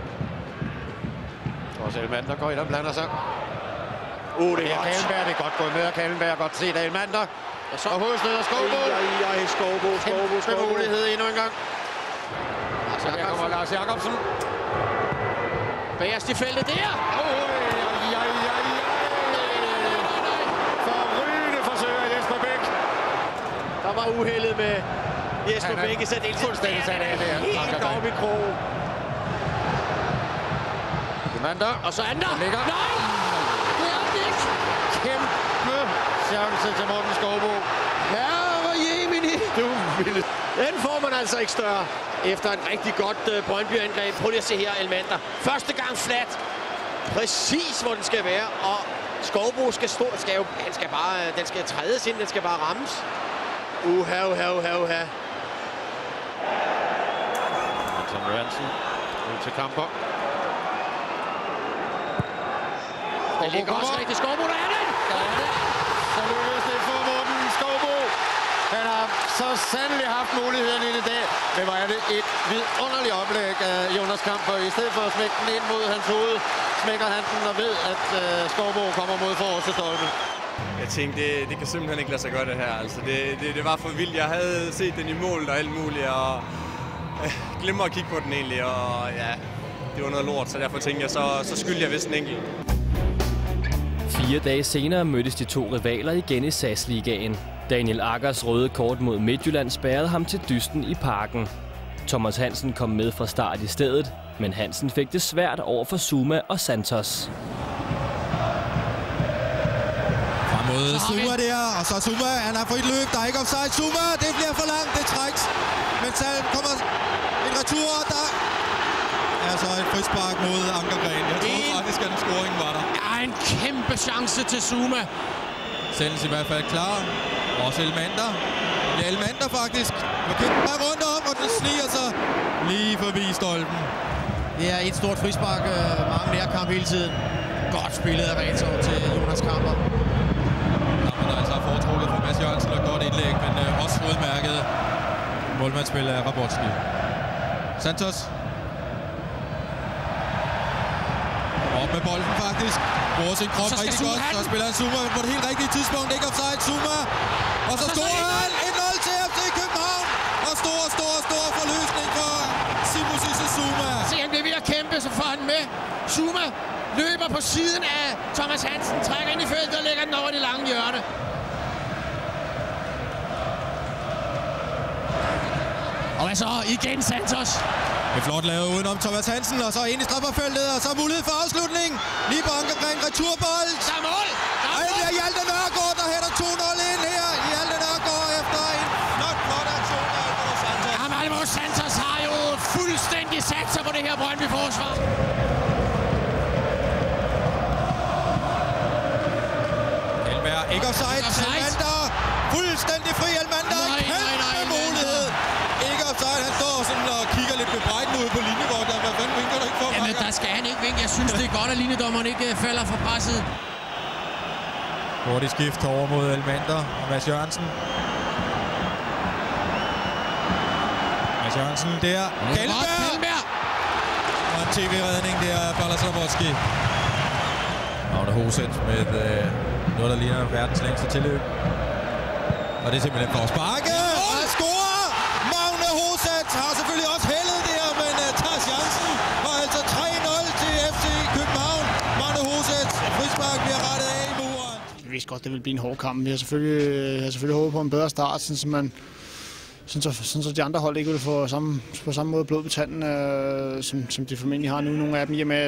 Og Elmander går ind og blander sig. Det er Kallenberg, det er godt gået med, og Kallenberg godt set af Elmander. Og hovedstød af Skovbo. Kæmpe mulighed endnu en gang. Så der kommer Lars Jacobsen. Bagerst i feltet der. Forrygende forsøg af Jesper Bæk. Der var uheldet med Jesper Bæk i særdeleshed. Fuldstændig sat af der. Helt op i krog. Elmander. Og så Ander. Nej! Det er det ikke. Kæmpe chance til Morten Skovbo. Herre Jemini. Du ville. Den får man altså ikke større. Efter en rigtig godt Brøndby-angreb. Prøv lige at se her, Elmander. Første gang flat. Præcis hvor den skal være. Og Skovbo skal stå. Den skal trædes ind. Den skal bare rammes. Uha. Anton Johansen. Ud til Kamper. Det ligger også rigtig. Skovbo, der er den! Så lykkes det for Morten Skovbo. Han har så sandelig haft muligheden i dag. Men hvor er det et vidunderligt oplæg af Jonas Kamper. I stedet for at smække den ind mod hans hoved, smækker han den og ved, at Skovbo kommer mod forreste stolpe. Jeg tænkte, det kan simpelthen ikke lade sig gøre det her. Altså, det var for vildt. Jeg havde set den i målet og alt muligt, og glemmer at kigge på den egentlig. Og ja, det var noget lort, så derfor tænkte jeg, så skyldte jeg vist en enkelt. 4 dage senere mødtes de 2 rivaler igen i SAS-ligaen. Daniel Akkers røde kort mod Midtjylland spærrede ham til dysten i Parken. Thomas Hansen kom med fra start i stedet, men Hansen fik det svært over for Zuma og Santos. Frem mod Zuma der, og så Zuma, han har frit løb, der er ikke offside. Zuma, det bliver for langt, det træks. Men så kommer en retur, der er så et frispark mod Ankergren. Jeg troede faktisk, at den scoring var der. Ja, en kæmpe chance til Zuma. Sendels i hvert fald klar. Også Elmander. Det er Elmander faktisk. Man kæmper bare rundt om, og den sniger sig lige forbi stolpen. Det er et stort frispark. Mange nærkamp hele tiden. Godt spillet af Retov til Jonas Kamper. Kamper, der altså har foretrukket for Mads Jørgensen og godt indlæg, men også udmærket målmandsspil af Rabotski. Santos. Op med bolden faktisk. Bruger sin krop rigtig godt. Så spiller han Zuma på det helt rigtige tidspunkt. Ikke offside. Zuma. Og så scorer han 1-0 til FC København. Og stor forløsning for Simus Zuma. Se, han bliver ved at kæmpe, så får han med. Zuma løber på siden af Thomas Hansen, trækker ind i feltet og lægger den over det lange hjørne. Og hvad så? Igen Santos. Det er flot lavet udenom Thomas Hansen, og så ind i strafferfeltet, og så mulighed for afslutning. Lige på Ankergren, returbold. Der er mål! Det er Hjalte Nørgaard, der hætter 2-0 ind her. Hjalte Nørgaard efter en flot aktion af Alvaro Santos. Ja, men Alvaro Santos har jo fuldstændig sat sig på det her Brøndby-forsvar. Elberg, ikke offside. Elmander, fuldstændig fri Elmander. Kæmpe mulighed. Ikke offside, han står sådan og kigger lidt bebrejden ude på linjegården. Hvad fanden vinker du ikke for? Jamen, der skal han ikke vinke. Jeg synes, det er godt, at linjedommeren ikke falder for presset. Hurtigt skift over mod Elmander og Mads Jørgensen. Mads Jørgensen der. Kjellberg! Og en tv-redning der af Ballas Rabotski. Magne Hoset med noget, der ligner verdens længste tilløb. Og det er simpelthen for at sparke. Og han scorer! Magne Hoset har selvfølgelig også hældet der, men tager chancen. Og altså 3-0 til FC København. Magne Hoset, frispark bliver rettet af i muren. Jeg vidste godt, det ville blive en hård kamp. Jeg har selvfølgelig håbet på en bedre start, sådan så de andre hold ikke ville få på samme måde blod på tanden, som de formentlig har nu. Nogle af dem, i og med,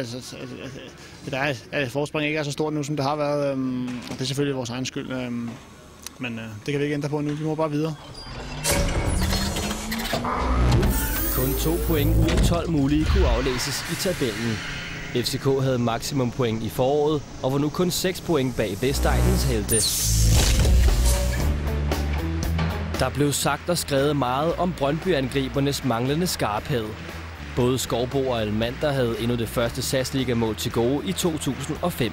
at forspring ikke er så stort nu, som det har været. Og det er selvfølgelig vores egen skyld. Men det kan vi ikke ændre på nu. Vi må bare videre. Kun 2 point ud af 12 mulige kunne aflæses i tabellen. FCK havde maksimum point i foråret og var nu kun 6 point bag Vestegnens helte. Der blev sagt og skrevet meget om Brøndby-angribernes manglende skarphed. Både Skovbo og Elmander havde endnu det første SAS-liga-mål til gode i 2005.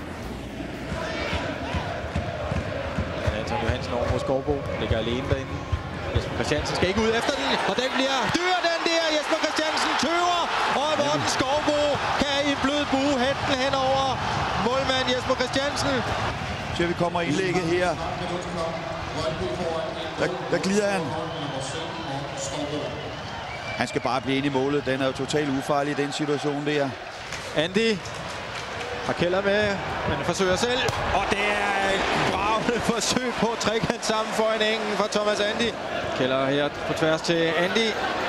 Anton Johansen over mod Skovbo. Ligger alene derinde. Jesper Christiansen skal ikke ud efter den, og den bliver dyr, den der. Jesper Christiansen tøver, og Morten Skovbo kan i en blød bue hente den hen over målmand Jesper Christiansen. Så vi kommer indlægget her. Der glider han. Han skal bare blive inde i målet. Den er jo totalt ufarlig i den situation der. Andy har Keller med, men forsøger selv. Og det er et bravende forsøg på trekant sammen for en engen fra Thomas Andy. Keller her på tværs til Andy.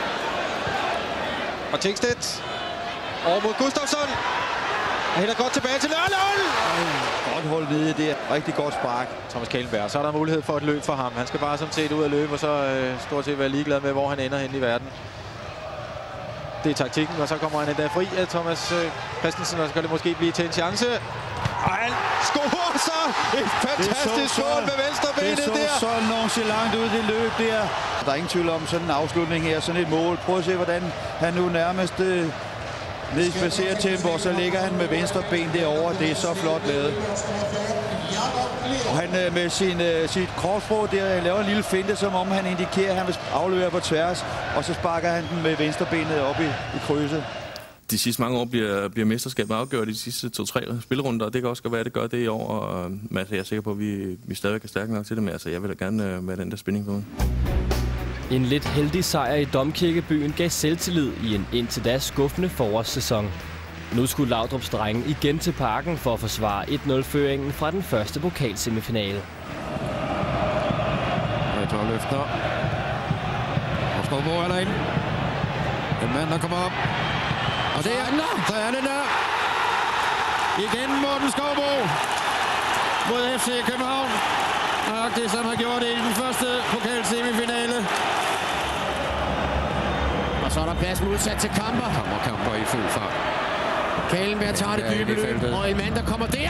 Og Tingstedt over mod Gustafsson. Han hælder godt tilbage til Nørlund. Godt hold nede der. Rigtig godt spark. Thomas Kjellberg. Så er der mulighed for et løb for ham. Han skal bare som set ud at løbe, og så stort set være ligeglad med, hvor han ender hen i verden. Det er taktikken, og så kommer han endda fri af Thomas Christensen, og så kan det måske blive til en chance. Og han scorer så et fantastisk mål med venstre benet der. Det så nonchalant ud, det løb der. Der er ingen tvivl om sådan en afslutning her, sådan et mål. Prøv at se, hvordan han nu nærmest ned i spacertempo, og så ligger han med venstre ben derovre. Det er så flot lavet. Og han med sit kropssprog der laver en lille finte, som om han indikerer, at han vil aflevere på tværs, og så sparker han den med venstre benet op i krydset. De sidste mange år bliver mesterskabet afgjort i de sidste 2-3 spillerunder, og det kan også være, at det gør det i år. Og jeg er sikker på, at vi stadigvæk er stærke nok til det, men altså, jeg vil da gerne være den der spænding på. En lidt heldig sejr i Domkirkebyen gav selvtillid i en indtil da skuffende forårssæson. Nu skulle Laudrups drenge igen til parken for at forsvare 1-0-føringen fra den første pokalsemifinale. Retov løfter. Og Skovbo er derinde. Den mand, der kommer op. Og det er den der. Så er den der. Igen Morten Skovbo mod FC København. Og det, som har gjort det i den første pokalsemifinale. Og så er der plads modsat til Kamper. Kamper i fuld fart. Kalenberg tager det dybe løb, og Elmander kommer der.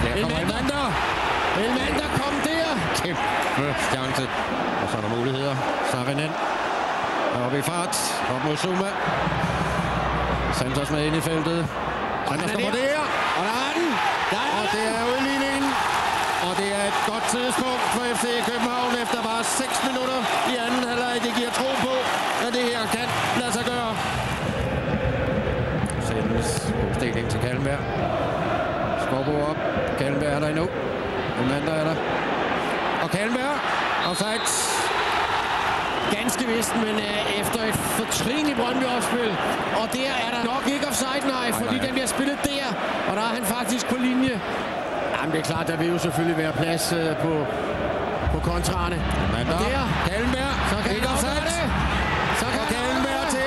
Elmander kom der. Kæmpe chance. Og så er der muligheder. Saarinen er oppe i fart. Op mod Zuma. Santos med ind i feltet. Santos kommer der. Og der er den. Og det er udligningen. Og det er et godt tidspunkt for FC København efter bare 6 minutter i anden halvleg. Det giver tro på, at det her kan lade sig gøre. Sendes stilling til Kalenberg. Skorbo op. Kalenberg er der endnu. Elmander er der. Og Kalenberg. Offside. Ganske vist, men efter et fortrinligt Brøndby-opspil. Og der er der nok ikke offside, nej, fordi den bliver spillet der. Og der er han faktisk på linje. Jamen, det er klart, der vil jo selvfølgelig være plads på kontrarne. Og der, Kalenberg. Så kan ikke offside. Så kan Kalenberg til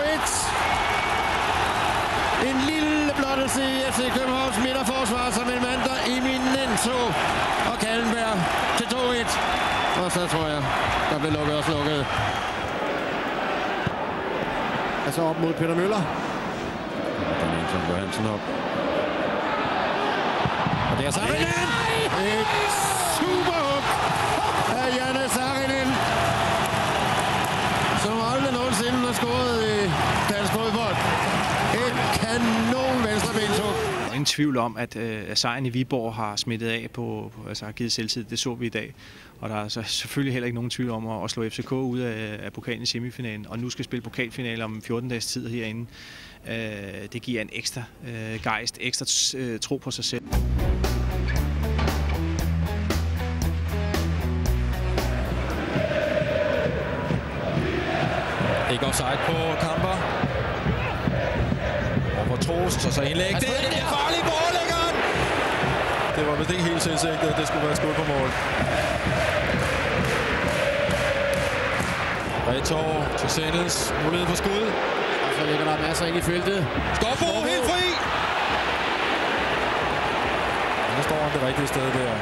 2-1. En lille blottelse i FC Københavns midterforsvar, som Elmander eminento. Og Kalenberg til 2-1. Og så tror jeg, der bliver lukket og slukket. Altså op mod Peter Møller. Og den Hansen op. Og det er Saarinen. Et superhug af Janne Saarinen, som aldrig nogensinde har scoret i dansk fodbold. Et kanon venstrebenshook. Der er ingen tvivl om, at sejren i Viborg har smittet af altså har givet selvtid. Det så vi i dag. Og der er selvfølgelig heller ikke nogen tvivl om at slå FCK ud af pokalen i semifinalen. Og nu skal spille pokalfinale om 14 dages tid herinde. Det giver en ekstra gejst, ekstra tro på sig selv. Ikke offside på Kamper. Og på Trost, så indlæg. Det er det farlige på overlæggeren! Det var vist ikke helt tilsigtet, at det skulle være skud på mål. Retor til Sendes. Mulighed for skud. Og så ligger der masser ind i feltet. Skorbo helt fri! Og nu står han det rigtige sted der.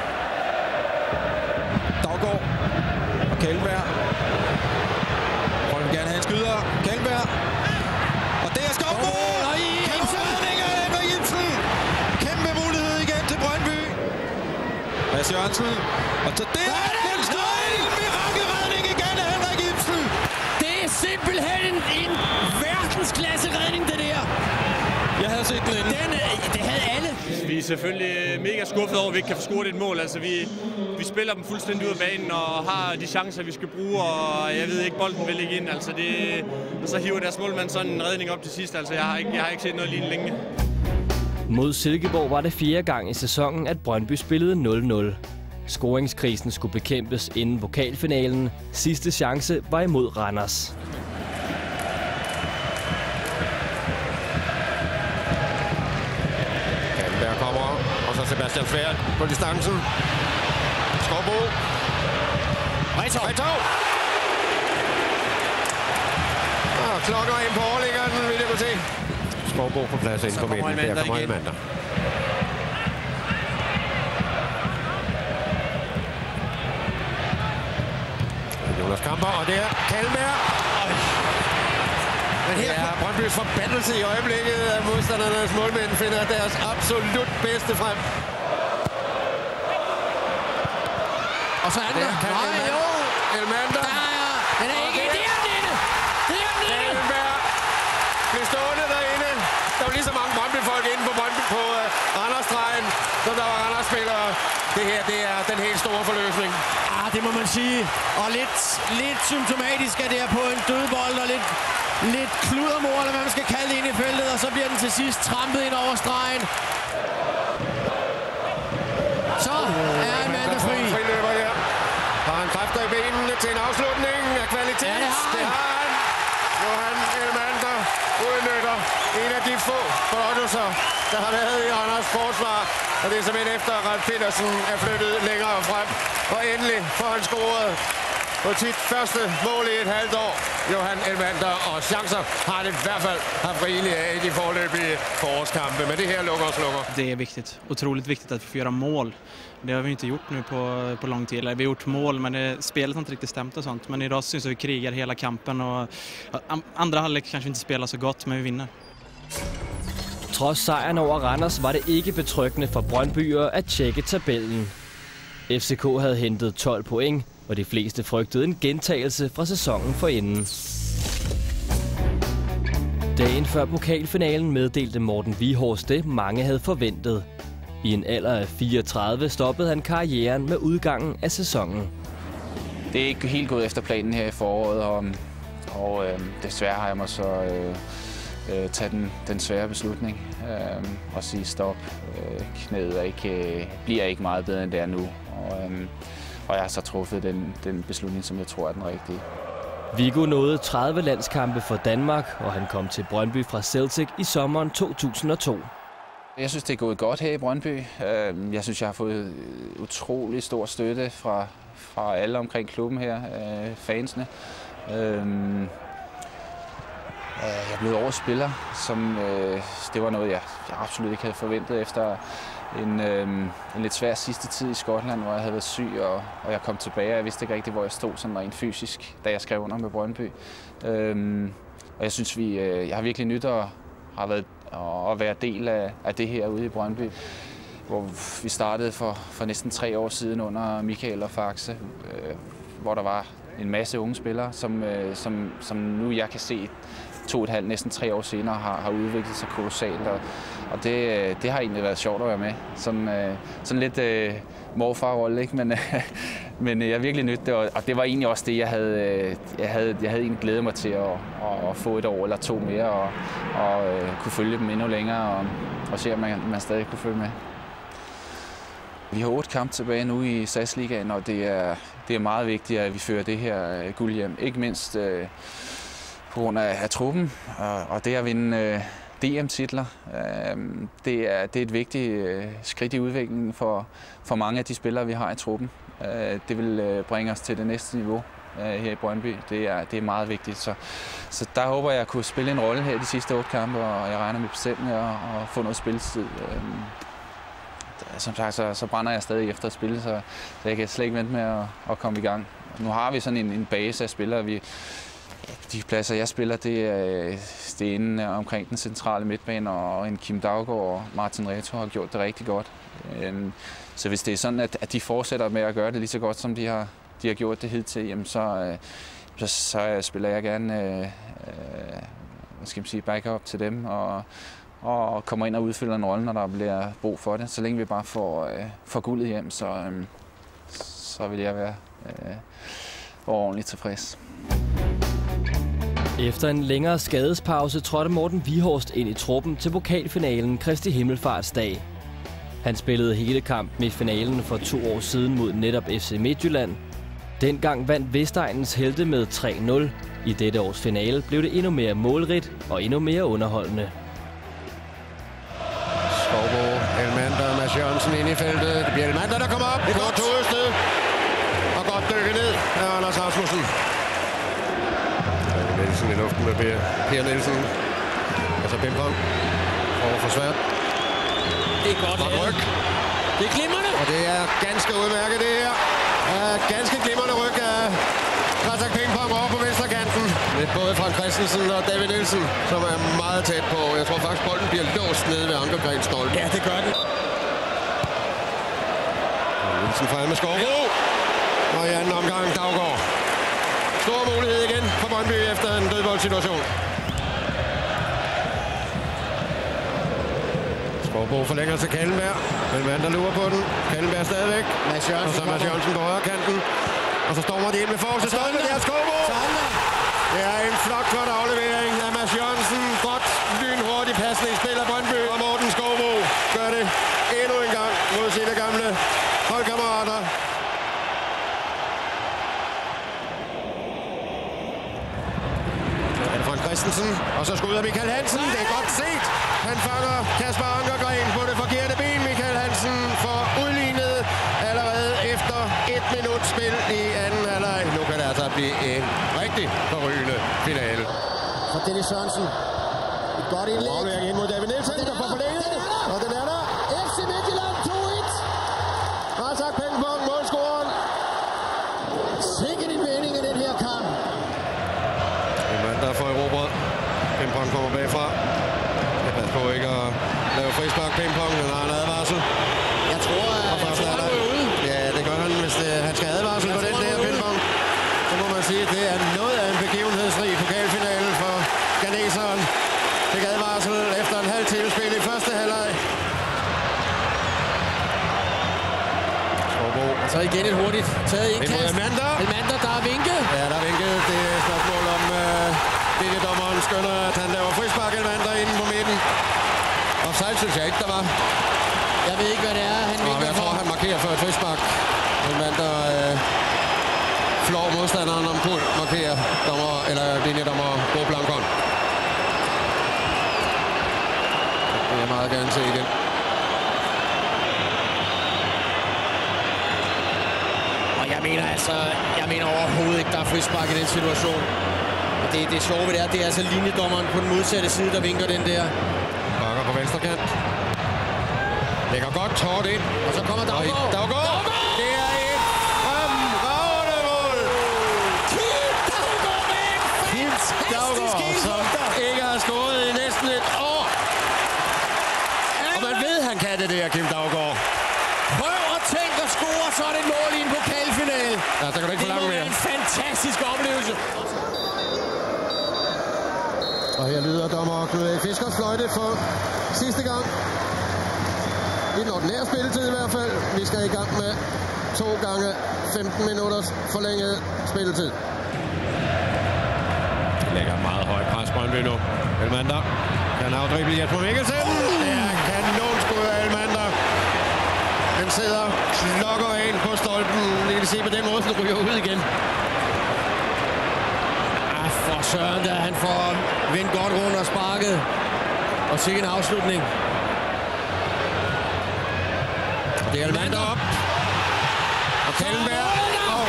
Daugård og Kalenberg. Og vil gerne have en skyder. Kalenberg. Og det er Skorbo! Kæmpe redning af Henrik Ibsen! Kæmpe mulighed igen til Brøndby. Mads Jørgensen. Og så det er en mirakelredning igen af Henrik Ibsen! Det er simpelthen en verdensklasse redning, det der. Jeg havde set den inde. Det havde alle. Vi er selvfølgelig mega skuffet over, at vi ikke kan få scoret et mål. Altså, vi spiller dem fuldstændig ud af banen og har de chancer, vi skal bruge. Og jeg ved ikke, bolden vil ligge ind. Altså, og så hiver deres målmand sådan en redning op til sidst. Altså, jeg har ikke set noget lignende længe. Mod Silkeborg var det 4. gang i sæsonen, at Brøndby spillede 0-0. Scoringskrisen skulle bekæmpes inden pokalfinalen. Sidste chance var imod Randers. Kalenberg kommer, og så Sebastian Sværd på distancen. Skorbo. Retor. Og klokker ind på overliggeren, vil jeg kunne se. Skorbo på plads ind på midten. Der kommer Elmander. Jonas Kamper, og det er Kalenberg. Men her er Brøndbys forbandelse i øjeblikket, at modstandernes målmænd finder deres absolut bedste frem. Og så er den der. Nej, jo. Elmander. Den er ikke. Det er den inde. Kalenberg bliver stående derinde. Der var lige så mange Brøndby-folk inde på Randers-stregen, som der var Randers-spillere. Det her, det er den helt store forløsning. Det må man sige. Og lidt symptomatisk er det her på en dødbold og lidt kludermor, eller hvad man skal kalde det, ind i feltet, og så bliver den til sidst trampet ind over stregen. Så er Elmander fri. Friløber her. Har han kræfter i benene til en afslutning af kvalitet? Ja, det har han. Johan Elmander udnytter en af de få forholdelser, der har været i Randers forsvar. Og det er simpelthen efter, at Ralf Petersen er flyttet længere frem. Og endelig får han scoret på sit første mål i et halvt år. Johan Elmander, og chancer har det i hvert fall haft rigeligt af i de forløbige forårskampe. Men det her lukker og slukker. Det är viktigt. Otroligt viktigt att vi får göra mål. Det har vi inte gjort nu på lång tid. Vi har gjort mål, men spelet har inte riktigt stämt och sånt. Men idag syns vi krigar hela kampen. Och andra halvlek kanske inte spelar så gott, men vi vinner. Trods sejren over Randers var det ikke betryggende for Brøndbyere at tjekke tabellen. FCK havde hentet 12 point, og de fleste frygtede en gentagelse fra sæsonen forinden. Dagen før pokalfinalen meddelte Morten Wieghorst det, mange havde forventet. I en alder af 34 stoppede han karrieren med udgangen af sæsonen. Det er ikke helt gået efter planen her i foråret, og desværre har jeg mig så tage den svære beslutning og sige stop. Knæet bliver ikke meget bedre, end det er nu. Og jeg har så truffet den beslutning, som jeg tror er den rigtige. Viggo nåede 30 landskampe for Danmark, og han kom til Brøndby fra Celtic i sommeren 2002. Jeg synes, det er gået godt her i Brøndby. Jeg synes, jeg har fået utrolig stor støtte fra alle omkring klubben her, fansene. Jeg er blevet årets spiller, som det var noget, jeg absolut ikke havde forventet efter en lidt svær sidste tid i Skotland, hvor jeg havde været syg, og jeg kom tilbage, og jeg vidste ikke rigtig, hvor jeg stod sådan rent fysisk, da jeg skrev under med Brøndby. Og jeg synes, jeg har virkelig nydt at være del af det her ude i Brøndby, hvor vi startede for næsten 3 år siden under Michael og Faxe, hvor der var en masse unge spillere, som nu jeg kan se 2,5, næsten 3 år senere har udviklet sig kolossalt, og det har egentlig været sjovt at være med. Sådan lidt morfarrolle, ikke? Men jeg har virkelig nydt det, og det var egentlig også det, jeg havde egentlig glædet mig til at få 1 år eller 2 mere, og kunne følge dem endnu længere, og se, om man stadig kunne følge med. Vi har 8 kampe tilbage nu i SAS-ligaen, og det er meget vigtigt, at vi fører det her guld hjem. Ikke mindst på grund af truppen, og det at vinde DM-titler. Det er et vigtigt skridt i udviklingen for mange af de spillere, vi har i truppen. Det vil bringe os til det næste niveau her i Brøndby. Det er meget vigtigt. Så der håber jeg at kunne spille en rolle her i de sidste 8 kampe, og jeg regner med bestemt med at få noget spilletid. Som sagt, så brænder jeg stadig efter at spille, så jeg kan slet ikke vente med at komme i gang. Nu har vi sådan en base af spillere. De pladser, jeg spiller, det er inde omkring den centrale midtbane, og en Kim Daugaard og Martin Reto har gjort det rigtig godt. Så hvis det er sådan, at de fortsætter med at gøre det lige så godt, som de har gjort det hidtil, jamen så spiller jeg gerne backup til dem, og kommer ind og udfylder en rolle, når der bliver brug for det. Så længe vi bare får guldet hjem, så vil jeg være ordentligt tilfreds. Efter en længere skadespause trådte Morten Wieghorst ind i truppen til pokalfinalen Kristi Himmelfartsdag. Han spillede hele kampen i finalen for 2 år siden mod netop FC Midtjylland. Dengang vandt Vestegnens helte med 3-0. I dette års finale blev det endnu mere målrigt og endnu mere underholdende. Skovbo, Elmander, Mads Jørgensen ind i feltet. Det bliver Elmander, der kommer op. Det går to sted. Og godt dykket ned af Anders Rasmussen. Nielsen i luften med Per Nielsen. Altså pingpong. Over for Svært. Det er godt ryg. Det er glimrende. Og det er ganske udmærket, det her. Ganske glimrende ryg af Krasak Pingpong over på venstrekanten. Med både Frank Christensen og David Nielsen, som er meget tæt på. Jeg tror faktisk, bolden bliver låst nede ved Ankergrens stolpe. Ja, det gør den. Nielsen frem med Skovbo. Og i anden omgang Daugaard. Stor mulighed igen for Brøndby efter en dødboldsituation. Skovbo forlænger til Kallenberg. Men mand, der lurer på den. Kallenberg stadigvæk. Og så Mads Jørgensen på højre kanten. Og så stormer de ind med forreste stolpe. Det er Skovbo. Det er en flot aflevering af Mads Jørgensen. Godt, lynhurtig pasning spiller Brøndby. Og Morten Skovbo gør det endnu en gang mod sine gamle holdkammerater. Christensen, og så skud af Michael Hansen. Det er godt set. Han fanger Kasper Ankergren på det forkerte ben. Michael Hansen får udlignet allerede efter 1 minut spil i anden halvleg. Nu kan det fra Dennis Sørensen. Et godt indlæg. Aflevering ind mod David Nielsen, der får forlænget. Og den er der. FC Midtjylland 2-1. Razak Pingpong, målscoren. Sikkert en vending i den her kamp. En mand, der får erobret. Pingpong kommer bagfra. Jeg passer på ikke at lave frispark. Pingpong, den har en advarsel. Jeg tror, han er ude. Ja, det gør han, hvis han skal advarsel på den der Pingpong. Så må man sige, at det er noget af en begivenhedsrig pokalfinale for ghaneseren. Fik advarsel efter en halv time spil i første halvleg. Og så igen et hurtigt taget indkast. Elmander, der er vinket. Ja, der er vinket. Det er et spørgsmål om linjedommeren skønner, at han laver frispark. Elmander inde på midten. Offside synes jeg ikke, der var. Jeg ved ikke, hvad det er, han vinker. Jeg tror, han markerer for et frispark. Elmander flår modstanderen om kul, markerer dommer, eller linjedommer Bo Blancon. Det vil jeg meget gerne se igen. Jeg mener overhovedet ikke, der er frispark i den situation. Og det sjove ved det er altså linjedommeren på den modsatte side, der vinker den der. Bakker på venstre kant. Lægger godt hårdt ind. Og så kommer Daugaard. Det er et fremragende mål. Kim Daugaard, som ikke har scoret i næsten et år. Og man ved, han kan det der, Kim Daugaard. Prøv at tænke at score, så er det et mål i en pokalfinale. Ja, så kan du ikke forlange mere. Det må være en fantastisk oplevelse. Og her lyder dommer Knud Erik Fiskers fløjte for sidste gang. I den ordinære spilletid i hvert fald. Vi skal i gang med 2 gange 15 minutters forlænget spilletid. Det lægger meget højt pres på en nu. Elmander kan afdrible Jesper Mikkelsen. Det er kanonskud af Elmander. Den sidder, klokker ind på stolpen. I kan se på den måde, den ryger ud igen. For søren, da han får vendt godt rundt og sparket. Og sikke en afslutning. Det er Elmander op. Og Kallenberg og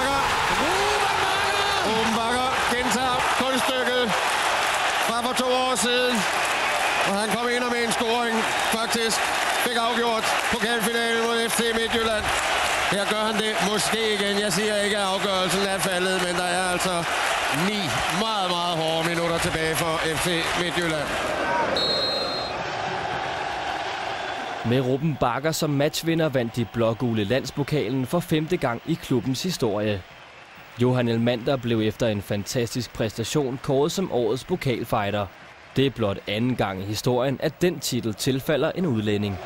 Rubenbakker gentager kunststykket fra for 2 år siden. Og han kom ind med en scoring, faktisk fik afgjort pokalfinalen mod FC Midtjylland. Her gør han det måske igen. Jeg siger ikke, at afgørelsen er faldet, men der er altså 9 meget, meget hårde minutter tilbage for FC Midtjylland. Med Ruben Bakker som matchvinder vandt de blågule landspokalen for 5. gang i klubbens historie. Johan Elmander blev efter en fantastisk præstation kåret som årets pokalfighter. Det er blot 2. gang i historien, at den titel tilfalder en udlænding.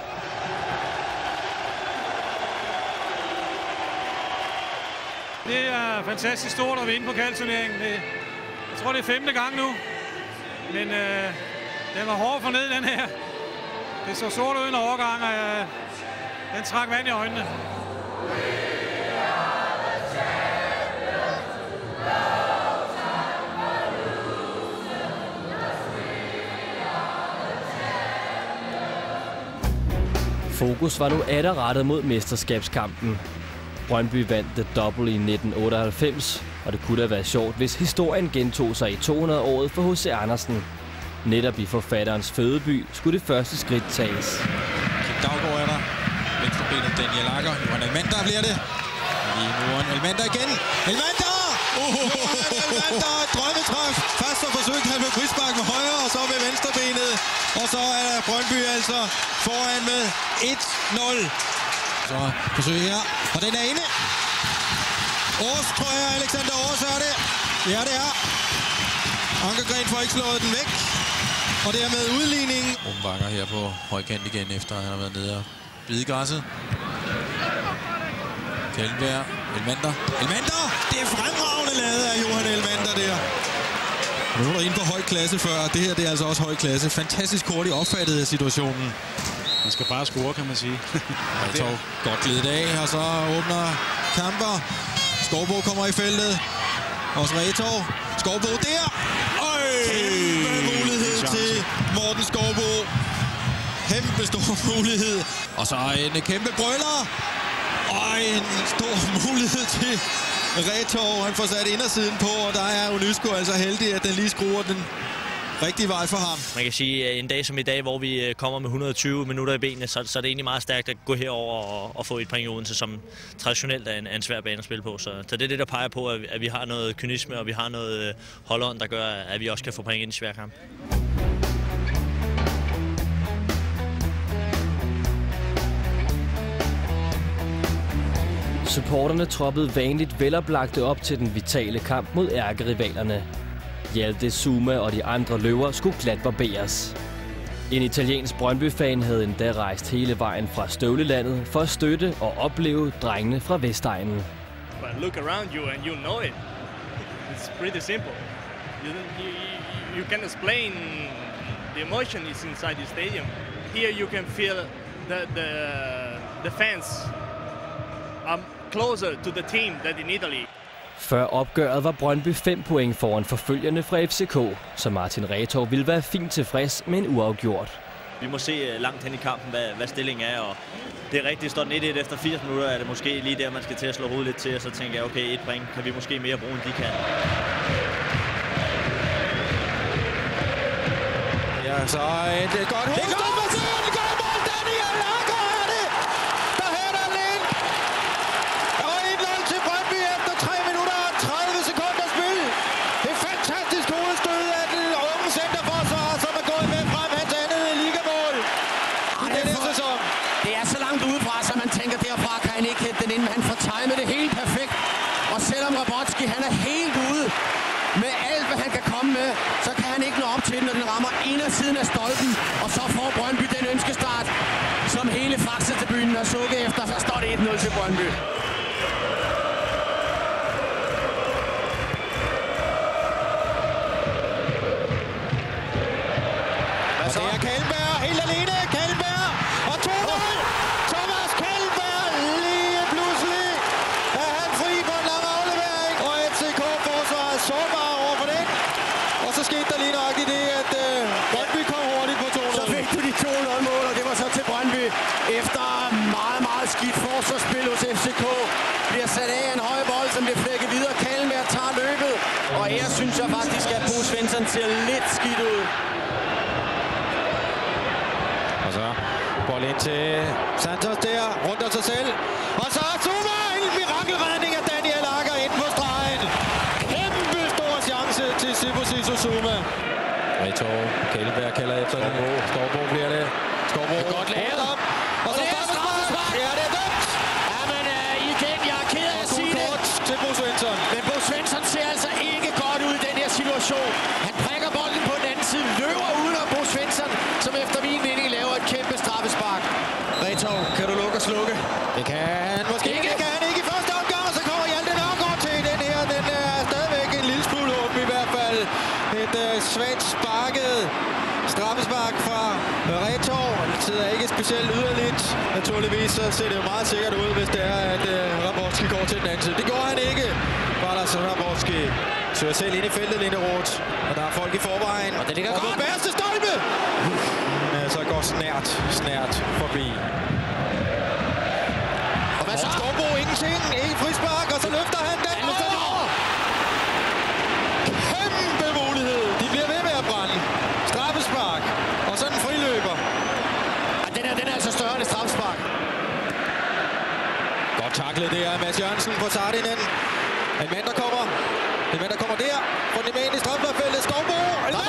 Det er fantastisk stort at vinde pokalturneringen. Jeg tror, det er 5. gang nu. Men den var hård for ned, den her. Det så sort ud en overgang, og den trak vand i øjnene. Fokus var nu rettet mod mesterskabskampen. Brøndby vandt The Double i 1998, og det kunne da være sjovt, hvis historien gentog sig i 200-året for H.C. Andersen. Netop i forfatterens fødeby skulle det første skridt tages. Kim Daugaard er der. Venstrebenet Daniel Akker. Johan Elmander bliver det. Lige nu Elmander igen. Elmander! Elmander! Drømmetræf. Først så forsøgte han med frispark med højre, og så med venstrebenet. Og så er Brøndby altså foran med 1-0. Så forsøg her. Og den er inde. Aars, tror jeg. Alexander Aars er det. Ja, det er. Ankergren får ikke slået den væk. Og dermed udligning. Rumbakker her på højkant igen, efter han har været nede og bide græsset. Kallenberg. Elmander. Elmander! Det er fremragende lavet af Johan Elmander der. Nu er der inde på høj klasse før. Det her det er altså også høj klasse. Fantastisk hurtigt opfattet af situationen. Man skal bare score, kan man sige. Retov godt glidet af, og så åbner Kamper. Skovbo kommer i feltet. Også Retov. Skovbo der. Kæmpe mulighed til Morten Skovbo. Kæmpe stor mulighed. Og så en kæmpe brøller. Og en stor mulighed til Retov. Han får sat indersiden på, og der er Unesco altså heldig, at den lige skruer den rigtige vej for ham. Man kan sige, en dag som i dag, hvor vi kommer med 120 minutter i benene, så er det egentlig meget stærkt at gå herover og få et point i Odense, som traditionelt er en svær bane at spille på. Så det er det, der peger på, at vi har noget kynisme, og vi har noget holdånd, der gør, at vi også kan få point ind i svær kamp. Supporterne troppede vanligt veloplagte op til den vitale kamp mod ærkerivalerne. Hjalte, Zuma og de andre løver skulle glat barberes. En italiensk Brøndby-fan havde endda rejst hele vejen fra Støvlelandet for at støtte og opleve drengene fra Vestegnen. But look around you and you know it. It's pretty simple. You can explain the emotion is inside the stadium. Here you can feel the fans are closer to the team than in Italy. Før opgøret var Brøndby 5 point foran forfølgerne fra FCK, så Martin Retov ville være fint tilfreds med en uafgjort. Vi må se langt hen i kampen, hvad stillingen er, og det er rigtigt. Står den 1-1 efter 80 minutter, er det måske lige der, man skal til at slå hovedet lidt til, og så tænker jeg, okay, 1 point kan vi måske mere bruge, end de kan. Ja, så et godt hovedstød. Det går mål, Daniel Lager er det! Der hætter Lind! Og 1-0 til Brøndby efter 3 minutter og 30 sekunder spil. Det er fantastisk hovedstød af den unge centerforsvarer, som er gået med frem hans andet ligamål i denne sæson. Det er så langt udefra, så man tænker, derfra kan han ikke hætte den ind, men han får timet det helt perfekt. Og selvom Rabotski, han er helt ude med alt, hvad han kan komme med, så kan han ikke nå op til den, når den rammer indersiden af stolpen. Og så får Brøndby den ønskestart, som hele Faxe-tribunen har sukket efter. Så står det 1-0 til Brøndby. Og det er Kallenberg helt alene. Kallenberg og 2-0. Thomas Kallenberg lige pludselig er han fri på en lang aflevering. Og FCK-forsvaret sårbar over for den. Og så skete der lige nok i det, at Brøndby kom hurtigt på 2-0. Så fik du de 2-0-mål, og det var så til Brøndby. Efter meget, meget skidt forsvarsspil hos FCK. Bliver sat af en høj bold, som bliver flækket videre. Kallenberg tager løbet. Og her synes jeg faktisk, at Bo Svensson ser lidt skidt ud. Og så bold ind til Santos der, rundt om sig selv. Og så Zuma, en mirakelredning af Daniel Lager ind på stregen. Kæmpe stor chance til Sibusiso Zuma. Retov, Kjellberg kalder efter den. Skovbo bliver det. Skovbo godt lavet op. Og så straffespark. Ja, det er dømt. Ja, men igen, jeg er ked af at sige det. Til Bo Svensson. Men Bo Svensson ser altså ikke godt ud i den her situation. Han prikker bolden på den anden side, løber uden om Bo Svensson, som efter min mening laver et kæmpe straffespark. Retov, kan du lukke og slukke? Det kan han måske ikke. Det kan han ikke i første omgang, og så kommer Hjalte Nørgaard til den her. Den er stadigvæk en lille smule åben i hvert fald. Et svagt sparket straffespark fra Retov. Det sidder ikke specielt yderligt. Naturligvis så ser det jo meget sikkert ud, hvis det er, at Rabotski går til den anden side. Det går han ikke. Bare så Rabotski søger selv ind i feltet, Linderoth. Og der er folk i forvejen. Og det ligger godt. Og på bagerste stolpe! Men så går snært forbi. Og hvad så? Skovbo ingenting. Ikke frispark, og så løfter han den over. Kæmpe mulighed. De bliver ved med at brænde. Straffespark. Og så en friløber. Ja, den er altså større end et straffespark. Godt taklet det er Mads Jørgensen på Sardinen. En mand, der kommer. En mand, der kommer der. Fra den ene i strafsparkfeltet. Skovbo.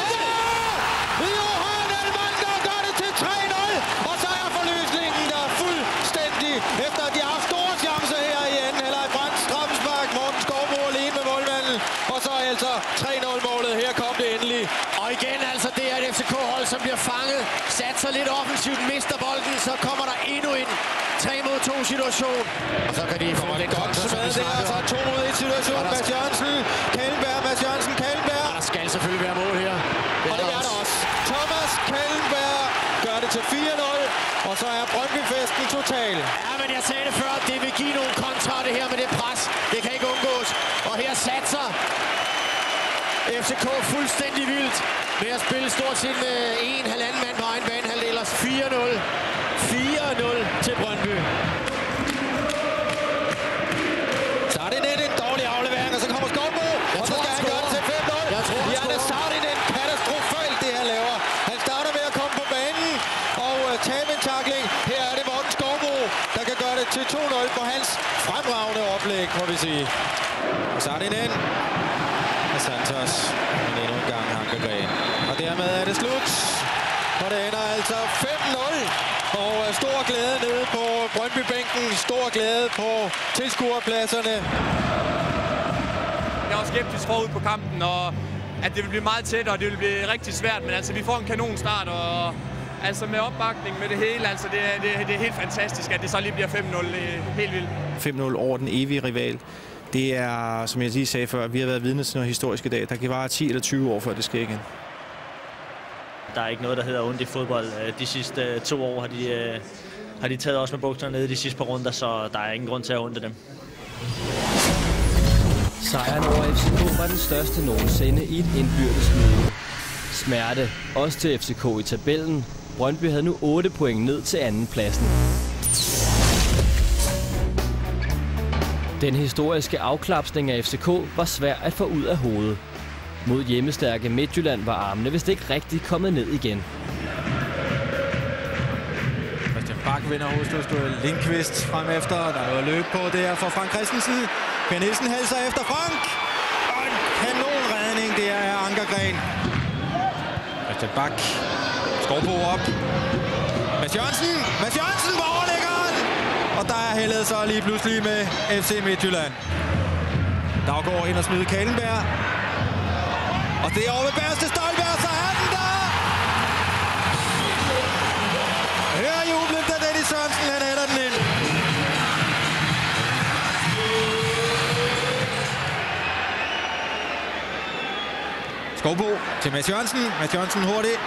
Johan Elmander gør det til 3-0. Og så er forløsningen der fuldstændig. Efter at de har haft store chancer her i anden halvleg. Brandt straffespark. Morten Skovbo alene med målmanden. Og så altså 3-0-målet. Her kom det endelig. Og igen altså, det er et FCK-hold, som bliver fanget. Satser lidt offensivt, mister bolden. Så kommer der endnu en 3-mod-2 situation. Og så kan de få den godt smadret der. Og så 2-mod-1 situation. Mads Jørgensen. Kallenberg. Mads Jørgensen. Kallenberg. Der skal selvfølgelig være mål her. Og det er der også. Thomas Kallenberg gør det til 4-0. Og så er Brøndby-festen total. Ja, men jeg sagde det før. Det vil give nogle kontra, det her med det pres. Det kan ikke undgås. Og her satser FCK fuldstændig vildt ved at spille stort set med 1,5 mand på egen banehalvdel. 4-0. 4-0 til Brøndby. Sardinen en dårlig aflevering, og så kommer Skovbo. Og så skal han gøre det til 5-0. Janne Sardinen katastrofalt. Det til 2-0 på hans fremragende oplæg, må vi sige. Og så er det ind af Santos. Men endnu en gang Ankergren. Og dermed er det slut. Og det ender altså 5-0. Og stor glæde nede på Brøndby-bænken. Stor glæde på tilskuerpladserne. Jeg var skeptisk forud på kampen, og at det vil blive meget tæt, og det vil blive rigtig svært. Men altså, vi får en kanonstart, og altså med opbakning med det hele, altså det er helt fantastisk, at det så lige bliver 5-0. Det er helt vildt. 5-0 over den evige rival. Det er, som jeg lige sagde før, vi har været vidne til noget historisk i dag. Der kan vare 10 eller 20 år, før det sker igen. Der er ikke noget, der hedder ondt i fodbold. De sidste 2 år har de taget os med bukserne nede de sidste par runder, så der er ingen grund til at onde dem. Sejren over FCK var den største nogensinde i et indbyrdes møde. Smerte, også til FCK i tabellen. Brøndby havde nu 8 point ned til andenpladsen. Den historiske afklapsning af FCK var svær at få ud af hovedet. Mod hjemmestærke Midtjylland var armene vist ikke rigtig kommet ned igen. Christian Bak vinder hovedstødsduel. Lindqvist frem efter. Der er noget løb på der for Frank Christensen. Per Nielsen halser efter Frank. Og en kanonredning, det er Ankergren. Christian Bak. Skovbo op. Mads Jørgensen på overlæggeren. Og der er heldet så lige pludselig med FC Midtjylland. Daugård ind og smide Kallenberg. Og det er over ved Berste Støjberg, så er den der! Hør jublen, da Dennis Sørensen, han hætter den ind. Skovbo til Mads Jørgensen. Mads Jørgensen hurtigt.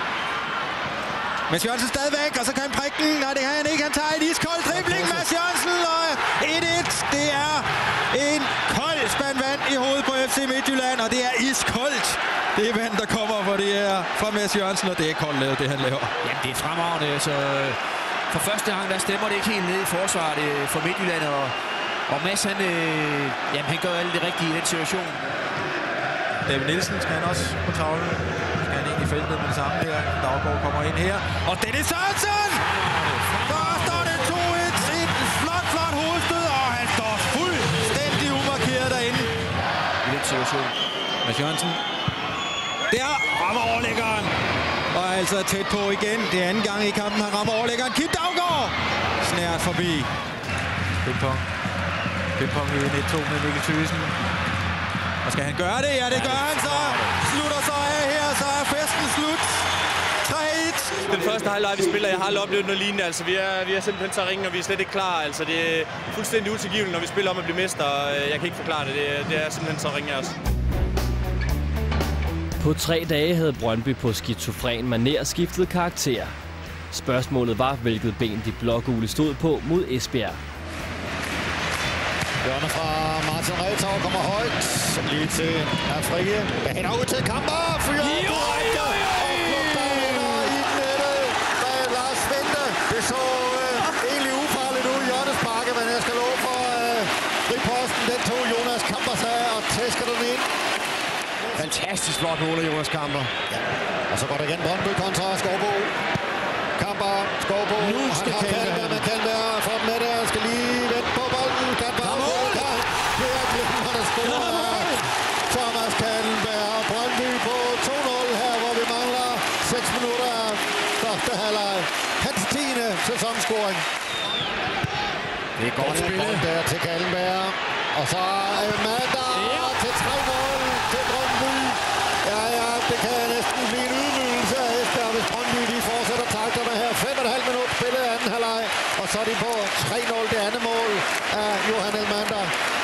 Mads Jørgensen stadigvæk, og så kan han prikke den. Nej, det kan han ikke. Han tager en iskold dribling. Mads Jørgensen, og 1-1. Det er en kold spand vand i hovedet på FC Midtjylland, og det er iskoldt. Det er vand, der kommer fra Mads Jørgensen, og det er koldt lavet, det han laver. Jamen, det er fremragende. Så for første gang, der stemmer det ikke helt ned i forsvaret for Midtjylland, og Mads, han gør alt det rigtige i den situation. David Nielsen skal han også på tavlen. Skal han ind i feltet med det samme her. Daugård kommer ind her. Og Dennis Sørensen! Der står det 2-1. Et flot hovedstød, og han står fuldstændig umarkeret derinde. I den situation. Mads Jørgensen. Der rammer overlæggeren. Og er altså tæt på igen. Det er anden gang i kampen, han rammer overlæggeren. Kim Daugård! Snært forbi. Ping-pong i 1-2 med Mikkel Thygesen. Og skal han gøre det? Ja, det gør han så. Slutter så af her, så er festen slut. 3-1. Den første halvleg, vi spiller, jeg har aldrig oplevet noget lignende. Altså, vi er simpelthen så ringe, og vi er slet ikke klar. Altså, det er fuldstændig utilgiveligt, når vi spiller om at blive mester. Jeg kan ikke forklare det. Det er simpelthen så ringe af os. På 3 dage havde Brøndby på skizofren manér skiftet karakter. Spørgsmålet var, hvilket ben de blågule stod på mod Esbjerg. Hjørne fra Martin Retov kommer højt. Lige til Afrige. Han er ud til Kamper. Fyrer direkte. Og flugter i nettet med Lars Vente. Det så egentlig ufarligt ud i hjørnesparket, men jeg skal love for friposten. Den tog Jonas Kamper sig og tæsker den ind. Fantastisk flot mål af Jonas Kamper. Ja. Og så går der igen Brøndby kontra Skovbo. Kamper, Skovbo. Nu skal Kallenberg får den med der. Skal lige vente på bolden. Kamper. Thomas Kallenberg og Brøndby på 2-0 her, hvor vi mangler 6 minutter af første halvleg. Hans 10. sæsonscoring. Det er godt spillet. Der til Kallenberg. Og så Amanda til 3-0 til Brøndby. Ja, det kan næsten blive en ydmygelse af Esbjerg, hvis Brøndby lige fortsætter takterne her. 5,5 minutter spillet anden halvleg. Og så er de på 3-0 det andet mål af Johan Elmander.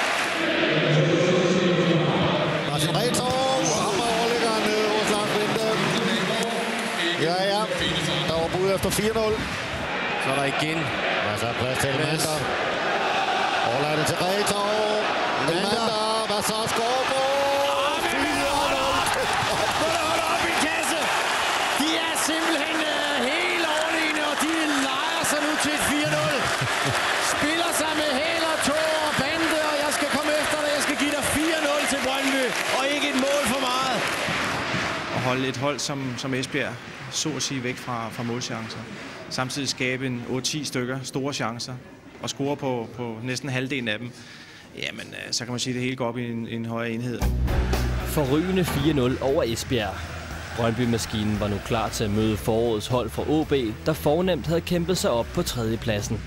Martin Retov rammer overlæggeren nede hos Lars Vente. Ja. Der var bud efter 4-0. Så er der igen. Og så er plads til Elmander. Overlader det til Retov. Elmander. Hvad så? Skovbo. 4-0. Hold op i kasse. De er simpelthen helt overlegne, og de leger sig nu til et 4-0. Spiller sig med hæl og tå og bande, og jeg skal komme efter dig. Jeg skal give dig 4-0 til Brøndby, og ikke et mål for meget. Og holde et hold som Esbjerg, så at sige, væk fra målchancer. Samtidig skabe en 8-10 stykker store chancer. og scorer på næsten halvdelen af dem, jamen så kan man sige, at det hele går op i en højere enhed. Forrygende 4-0 over Esbjerg. Brøndby-maskinen var nu klar til at møde forårets hold fra OB, der fornemt havde kæmpet sig op på 3. pladsen.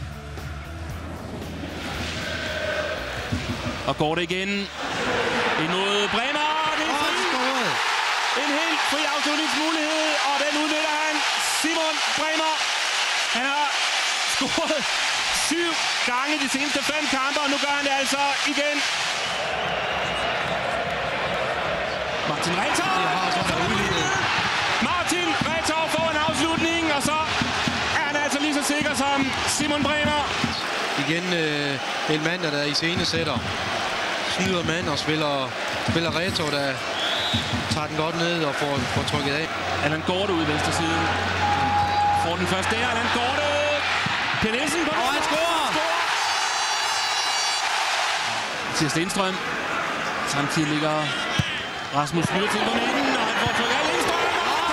Og går det igen imod Bremer. Det er fri. En helt fri afslutningsmulighed, og den udnytter han. Simon Bremer. Han har scoret 7 gange de seneste 5 kampe, og nu gør han det altså igen. Martin Retov. Martin Retov får en afslutning, og så er han altså lige så sikker som Simon Bremer. Igen en mand, der i scenesætter. Snyder mand og spiller Retov, der tager den godt ned og får trykket af. Allan Gorte ud i venstre side. Får den først der. Allan Gorte. Per Nielsen på den. Og han scorer. Mathias Stenstrøm. Samtidig ligger Rasmus Flytter til på midten, og han får trykket af Lindstrøm.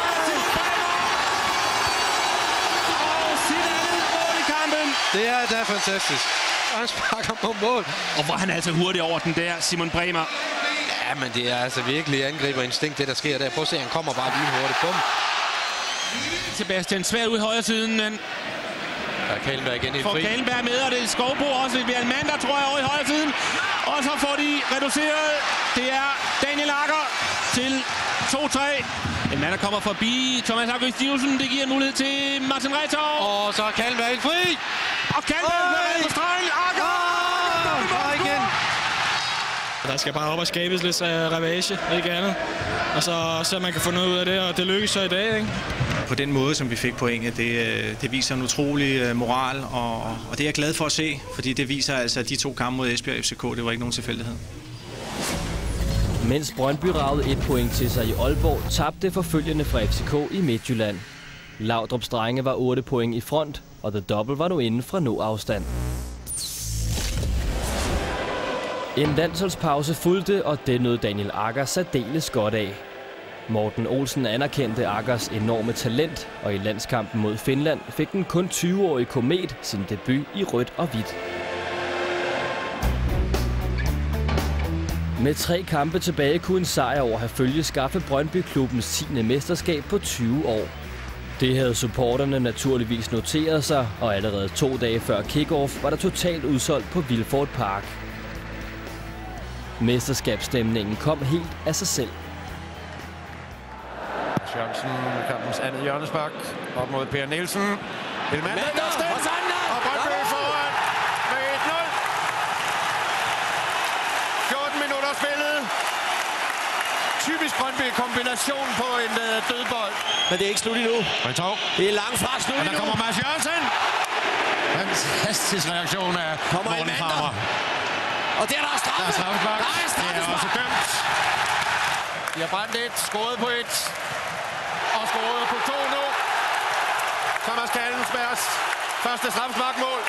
Og sit andet mål i kampen. Det er fantastisk. Han sparker på mål. Og hvor han altså hurtigt over den der, Simon Bremer. Ja, men det er altså virkelig angriberinstinkt, det der sker der. Prøv at se, han kommer bare lige hurtigt. Bum. Sebastian Svær ud i højre siden, men ja, Kalenberg igen helt fri. Får Kalenberg med, og det er Skovbo også. Det bliver en mand, der tror jeg over i højre siden. Og så får de reduceret. Det er Daniel Agger til 2-3. En mand, der kommer forbi Thomas August Stivsen. Det giver en mulighed til Martin Retov. Og så er Kalenberg helt fri. Og Kalenberg bliver på stregen. Agger! Og igen. Der skal bare op og skabes lidt ravage, ikke andet. Og så man kan få noget ud af det, og det lykkes så i dag, ikke? På den måde, som vi fik pointet, det viser en utrolig moral, og det er jeg glad for at se, fordi det viser altså, at de 2 kampe mod Esbjerg og FCK, det var ikke nogen tilfældighed. Mens Brøndby ragede 1 point til sig i Aalborg, tabte forfølgende fra FCK i Midtjylland. Laudrups drenge var 8 point i front, og The Double var nu inden fra nå-afstand. En landsholdspause fulgte, og det nåede Daniel Agger særdeles godt af. Morten Olsen anerkendte Aggers enorme talent, og i landskampen mod Finland fik den kun 20-årige komet sin debut i rødt og hvidt. Med 3 kampe tilbage kunne en sejr over Herfølge skaffe Brøndby-klubbens 10. mesterskab på 20 år. Det havde supporterne naturligvis noteret sig, og allerede 2 dage før kick-off var der totalt udsolgt på Vilfort Park. Mesterskabsstemningen kom helt af sig selv. Jørgensen, kampens andet hjørnespark, op mod Per Nielsen. Elmander, og Brøndby foran med 1-0. 14 minutter spillet. Typisk Brøndby-kombination på en dødbold. Men det er ikke slut endnu. Det er langt fra slut endnu. Der kommer Mads Jørgensen. Fantastisk reaktion af Morten Kramer. Og der er straffe. Der er straffespark. Det er også dømt. De har brændt 1, scoret på 1. Og scoret på 2 nu. Thomas Kallensbergs første straffesparkmål.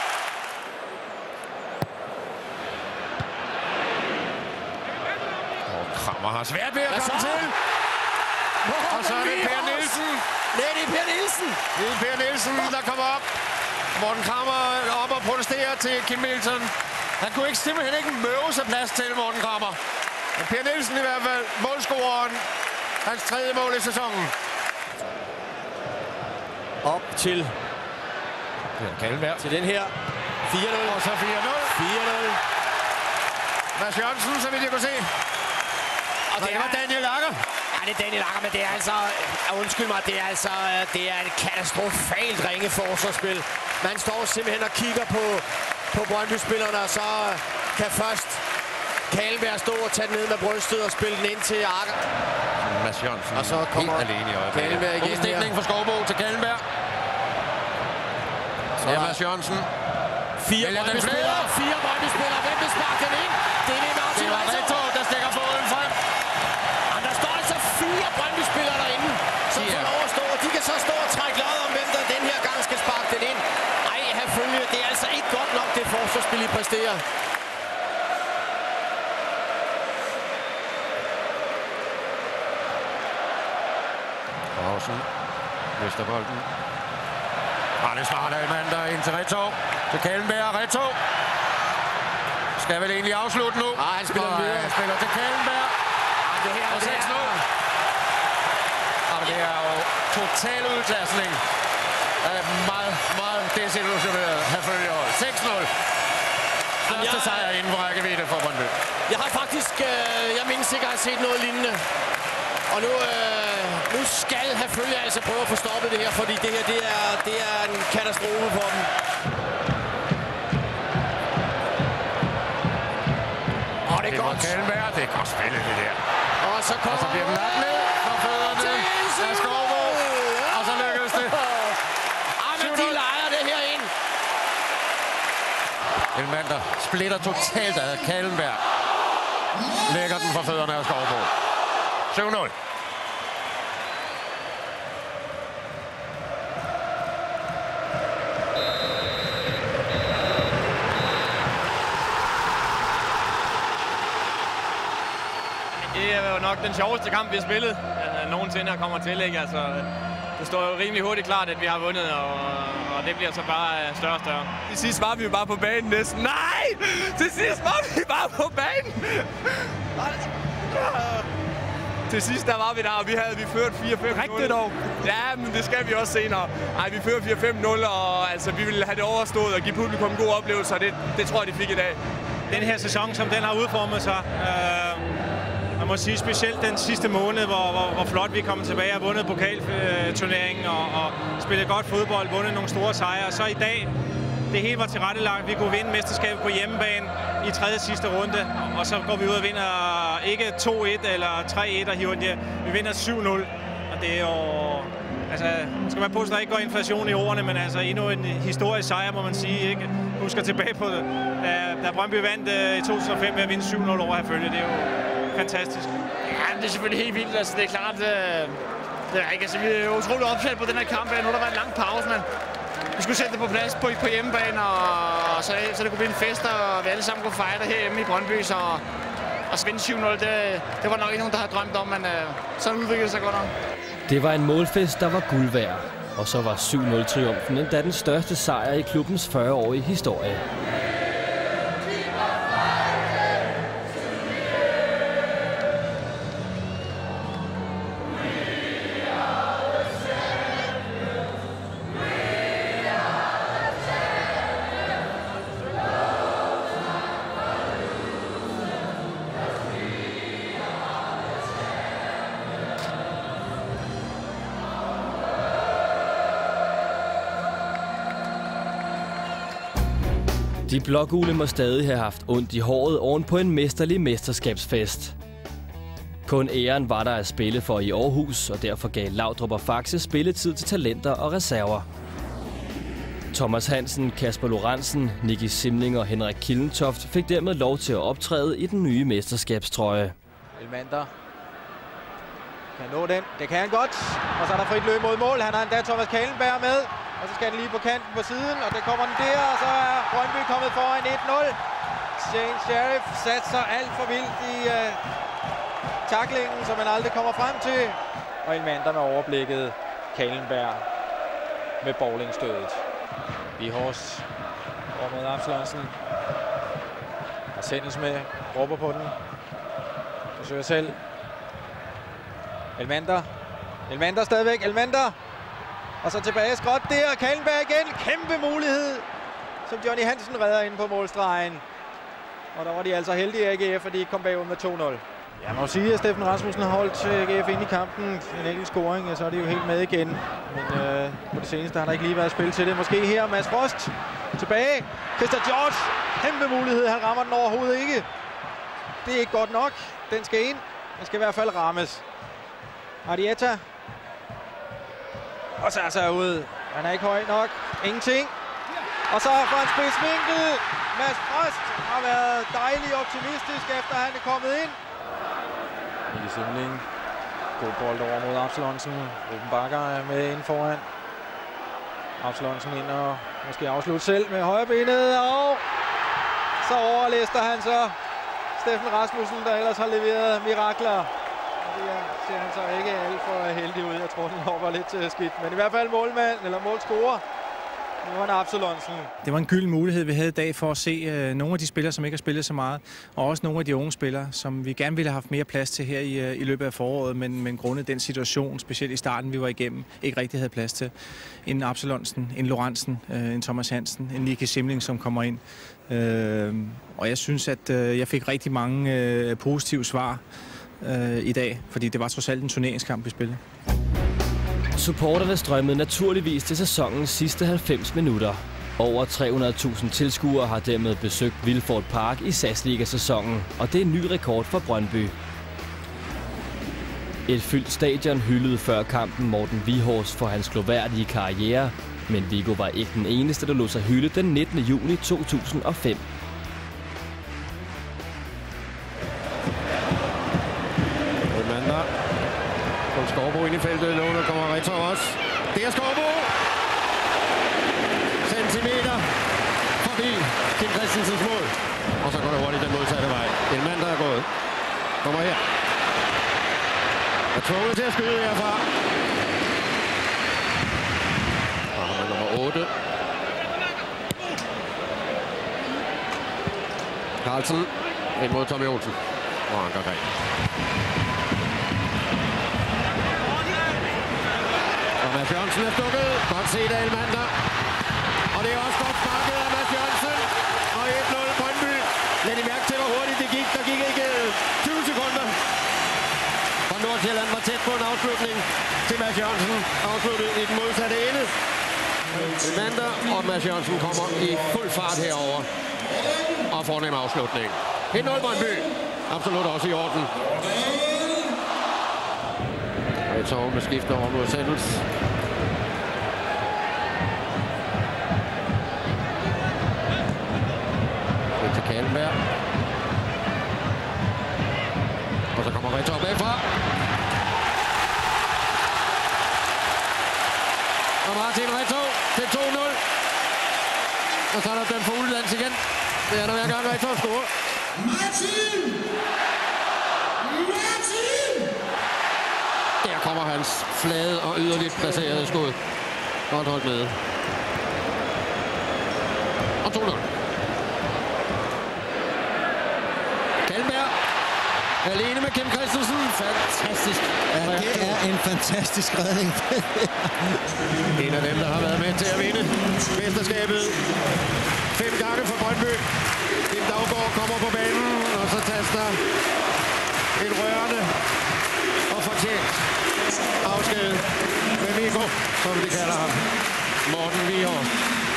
Og Kramer har svært ved at komme til. Og så er det Per Nielsen. Nej, det er Per Nielsen. Det er Per Nielsen, der kommer op. Morten Kramer op og protesterer til Kim Milton. Han kunne simpelthen ikke møve sig plads til Morten Kramer. Men Per Nielsen i hvert fald, målscoreren. Hans 3. mål i sæsonen. Op til Kalenberg. Til den her. 4-0. Og så 4-0. 4-0. Mads Jørgensen, så vidt jeg kunne se. Og det var Daniel Agger. Ja, det er Daniel Agger, men det er altså... Undskyld mig, det er et katastrofalt ringe forsvarsspil. Man står simpelthen og kigger på Brøndby-spillerne, og så kan først Kalenberg stå og tage den ned med brystet og spille den ind til Agger. Mads Jørgensen og så kommer helt alene i øjeblikket. Kalenberg igen her. Stikning fra Skovbo til Kalenberg. Så er Mads Jørgensen. 4 Brøndby-spillere. Hvem vil sparke den ind? Det er Martin Retov, der stikker foden frem. Og der står altså 4 Brøndby-spillere derinde, som får lov at stå. Og de kan så stå og trække lod om, hvem der den her gang skal sparke den ind. Ej, Herfølge, det er altså ikke godt nok, det forsvarsspil, I præsterer. Pausen. Vesterbolden. Arne Svardalmand, der er ind til Retov. til Kallenberg. Reto. Skal vel egentlig afslutte nu. Han spiller videre. Han spiller til Kallenberg. Det her og 6-0. Og det er jo total udklassning. Meget, meget desillusioneret herfølge hold. 6-0. Første sejr inden for rækkevidde for Brøndby. Jeg har faktisk, jeg mindes ikke, at jeg har set noget lignende. Og nu skal Herfølge altså prøve at få stoppet det her, fordi det her, det er en katastrofe for dem. Og det er godt. Kallenberg, det er godt spillet, det der. Og så kommer... Og så bliver den lagt ned fra fødderne af Skovbo. Og så lykkes det. Men de leger det her ind. Elmander splitter totalt af Kallenberg. Lægger den fra fødderne af Skovbo. 7-0. Det er jo nok den sjoveste kamp, vi har spillet nogensinde her kommer til. Ikke? Altså, det står jo rimelig hurtigt klart, at vi har vundet, og det bliver så bare større og større. Til sidst var vi jo bare på banen næsten. Nej! Til sidst var vi bare på banen! Til sidst der var vi der, og vi ført 4-5-0. Rigtigt dog. Ja, men det skal vi også senere. Nej, vi fører 4-5-0, og altså, vi ville have det overstået og give publikum en god oplevelse, og det tror jeg, de fik i dag. Den her sæson, som den har udformet sig, man må sige specielt den sidste måned, hvor flot vi er kommet tilbage og vundet pokalturneringen og spillet godt fodbold, vundet nogle store sejre. Så i dag, det hele var tilrettelagt. Vi kunne vinde mesterskabet på hjemmebane i tredje sidste runde, og så går vi ud og vinder ikke 2-1 eller 3-1 og hiver den hjem. Vi vinder 7-0, og det er jo... Altså, skal man på, at der ikke går inflation i ordene, men altså endnu en historisk sejr, må man sige, ikke? Husker tilbage på det. Da Brøndby vandt i 2005 med at vinde 7-0 over Herfølge, det er jo fantastisk. Ja, det er selvfølgelig helt vildt. Altså, det er klart, det er ikke. Altså, vi er utroligt opsat på den her kamp. Nu der var en lang pause, men vi skulle sætte det på plads på hjemmebane, og så det kunne blive en fest, og vi alle sammen kunne fejre det herhjemme i Brøndby. Så at vinde 7-0, det var nok ikke nogen, der havde drømt om, men så udviklede det sig godt nok. Det var en målfest, der var guld værd. Og så var 7-0-triumfen endda den største sejr i klubbens 40-årige historie. De blågule må stadig have haft ondt i håret oven på en mesterlig mesterskabsfest. Kun æren var der at spille for i Aarhus, og derfor gav Laudrup og Faxe spilletid til talenter og reserver. Thomas Hansen, Kasper Lorentzen, Nicky Simling og Henrik Kildentoft fik dermed lov til at optræde i den nye mesterskabstrøje. Elmander kan nå den. Det kan han godt. Og så er der frit løb mod mål. Han har endda Thomas Kallenberg med. Og så skal den lige på kanten på siden, og det kommer den der, og så er Brøndby kommet foran 1-0. Shane Sheriff satser alt for vildt i taklingen, som man aldrig kommer frem til. Og Elmander med overblikket. Kallenberg med bowlingstødet. Vihorst over mod Absalonsen. Og Sendels med, råber på den. Forsøger selv. Elmander stadigvæk. Elmander. Og så tilbage skråt der. Kallenberg igen. Kæmpe mulighed, som Johnny Hansen redder inde på målstregen. Og der var de altså heldige AGF, fordi de kom bagud med 2-0. Jeg må sige, at Steffen Rasmussen har holdt AGF ind i kampen. En enkelt scoring, og så er de jo helt med igen. Men på det seneste har der ikke lige været spil til det. Måske her Mads Frost tilbage. Christian George. Kæmpe mulighed. Han rammer den overhovedet ikke. Det er ikke godt nok. Den skal ind. Den skal i hvert fald rammes. Arrieta. Og så er så ude. Han er ikke høj nok. Ingenting. Og så får han spidsvinkel. Mads Frost har været dejlig optimistisk, efter han er kommet ind. Nicky Simling. God bold over mod Absalonsen. Ruben Bakker er med ind foran. Absalonsen ind og måske afslutte selv med højrebenet. Og så overlister han så Steffen Rasmussen, der ellers har leveret mirakler. Det ser han så ikke alt for heldig ud. Jeg tror, den hopper lidt skidt. Men i hvert fald målmand, eller målscorer. Nu er han Absalonsen. Det var en gylden mulighed, vi havde i dag for at se nogle af de spillere, som ikke har spillet så meget, og også nogle af de unge spillere, som vi gerne ville have haft mere plads til her i løbet af foråret, men grundet den situation, specielt i starten, vi var igennem, ikke rigtig havde plads til. En Absalonsen, en Lorentzen, en Thomas Hansen, en Nicky Simling, som kommer ind. Og jeg synes, at jeg fik rigtig mange positive svar i dag, fordi det var trods alt en turneringskamp, vi spillede. Supporterne strømmede naturligvis til sæsonens sidste 90 minutter. Over 300.000 tilskuere har dermed besøgt Vilfort Park i SAS-liga-sæsonen, og det er en ny rekord for Brøndby. Et fyldt stadion hyldede før kampen Morten Vihorst for hans gloværdige karriere, men Viggo var ikke den eneste, der lod sig hylde den 19. juni 2005. Skorbo ind i feltet, Låner kommer Reto også. Det er Skorbo! Centimeter forbi Kim Christensens mål. Og så går det hurtigt den modsatte vej. En mand, der er gået. Kommer her. Er tvunget til at skyde herfra. Og han er nummer 8. Carlsen ind mod Tommy Olsen. Og Ankergren. Mads Jørgensen er stukket. Godt set af Elmander. Og det er også godt sparket af Mads Jørgensen. Og 1-0 Brøndby. Lad I mærke til, hvor hurtigt det gik. Der gik ikke 20 sekunder. Og Nordsjælland var tæt på en afslutning til Mads Jørgensen. Afsluttet i den modsatte ende. Elmander og Mads Jørgensen kommer i fuld fart herover og får en afslutning. 1-0 Brøndby. Absolut også i orden. Retorv med skifter over mod Sandels. Det til Kallenberg. Og så kommer Retorv bagfra. Og Martin Retorv til 2-0. Og så er der den fugledans igen. Det er der hver gang Retorv scorer. Martin! Der kommer hans flade og yderligt placerede skud. Godt holdt med. Og 2-0. Kallenberg. Alene med Kim Christensen. Fantastisk. Ja, det er en fantastisk redning. En af dem, der har været med til at vinde mesterskabet 5 gange for Brøndby. Kim Daugaard kommer på banen, og så taster en rørende og fortjent afsked med Viggo, som de kalder ham. Morten Vihorst.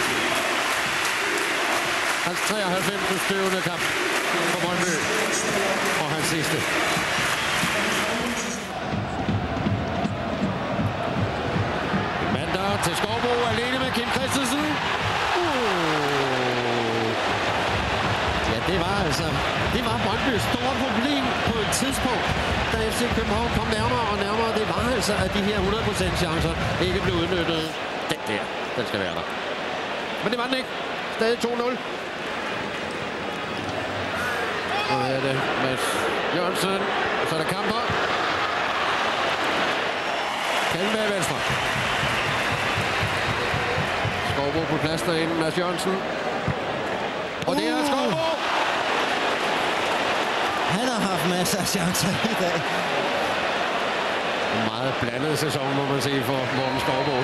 Hans 93. støvende kamp for Brøndby. Og hans sidste. Mander til Skorbo, alene med Kim Christensen. Ja, det var Brøndbys store problem på et tidspunkt, da FC København kom nærmere og nærmere. Det var altså, at de her 100% chancer ikke blev udnyttet. Den skal være der. Men det var den ikke. Stadig 2-0. Så er det Mads Jørgensen. Så er det Kamper. Kallenberg i venstre. Skorbo på plads derinde. Mads Jørgensen. Og det er Skorbo. Han har haft masser af chancer i dag. En meget blandet sæson, må man sige, for Morten Skorbo.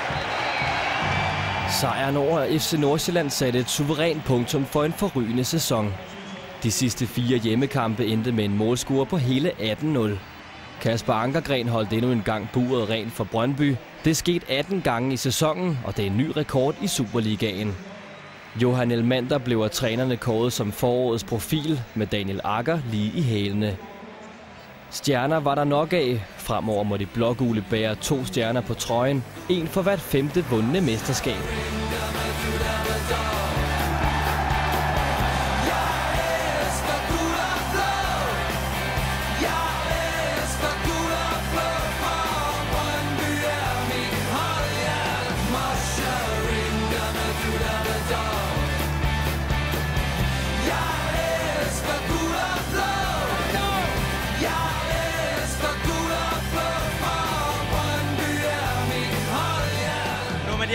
Sejren over FC Nordsjælland satte et suverænt punktum for en forrygende sæson. De sidste 4 hjemmekampe endte med en målscore på hele 18-0. Kasper Ankergren holdt endnu en gang buret rent for Brøndby. Det skete 18 gange i sæsonen, og det er en ny rekord i Superligaen. Johan Elmander blev af trænerne kåret som forårets profil med Daniel Agger lige i hælene. Stjerner var der nok af. Fremover må de blågule bære 2 stjerner på trøjen. En for hvert 5. vundne mesterskab.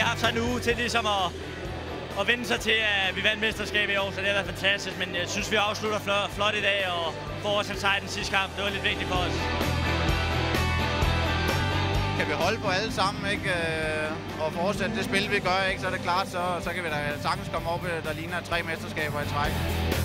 har haft sådan en uge til ligesom at vende sig til, at vi vandt mesterskabet i år, så det har været fantastisk. Men jeg synes, vi afslutter flot i dag og får også en sejr den sidste kamp. Det var lidt vigtigt for os. Kan vi holde på alle sammen, ikke? Og fortsætte det spil, vi gør, ikke? Så er det klart, så kan vi da sagtens komme op, der ligner 3 mesterskaber i træk.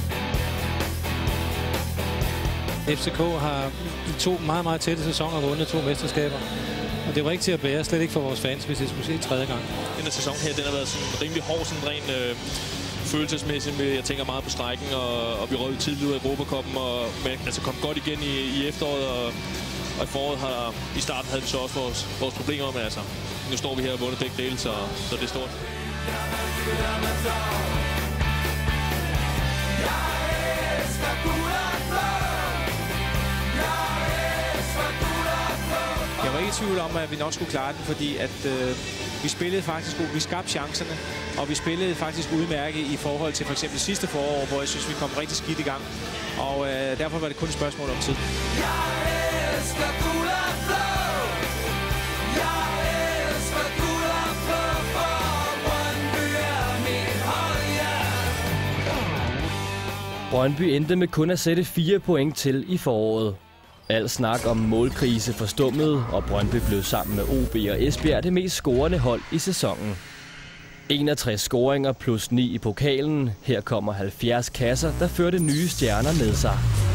FCK har de 2 meget, meget tætte sæsoner vundet 2 mesterskaber. Og det var ikke til at bære, slet ikke for vores fans, hvis det skulle se 3. gang. Den her sæson her, den har været sådan rimelig hård, sådan rent følelsesmæssigt. Jeg tænker meget på strejken, og vi røg tidligt ud af Europacuppen, men altså kom godt igen i efteråret, og i foråret i starten havde vi så også vores problemer, men altså, nu står vi her og vundet begge dele, så det er stort. Jeg var ikke i tvivl om, at vi nok skulle klare den, fordi at vi spillede faktisk god. Vi skabte chancerne, og vi spillede faktisk udmærket i forhold til for eksempel sidste forår, hvor jeg synes, vi kom rigtig skidt i gang. Og derfor var det kun et spørgsmål om tid. Brøndby endte med kun at sætte 4 point til i foråret. Al snak om målkrise forstummede, og Brøndby blev sammen med OB og Esbjerg det mest scorende hold i sæsonen. 61 scoringer plus 9 i pokalen. Her kommer 70 kasser, der førte nye stjerner med sig.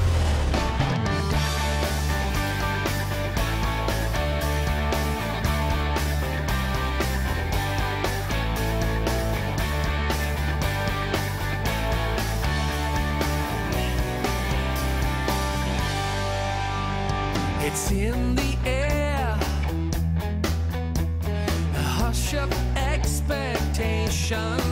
It's in the air, a hush of expectation.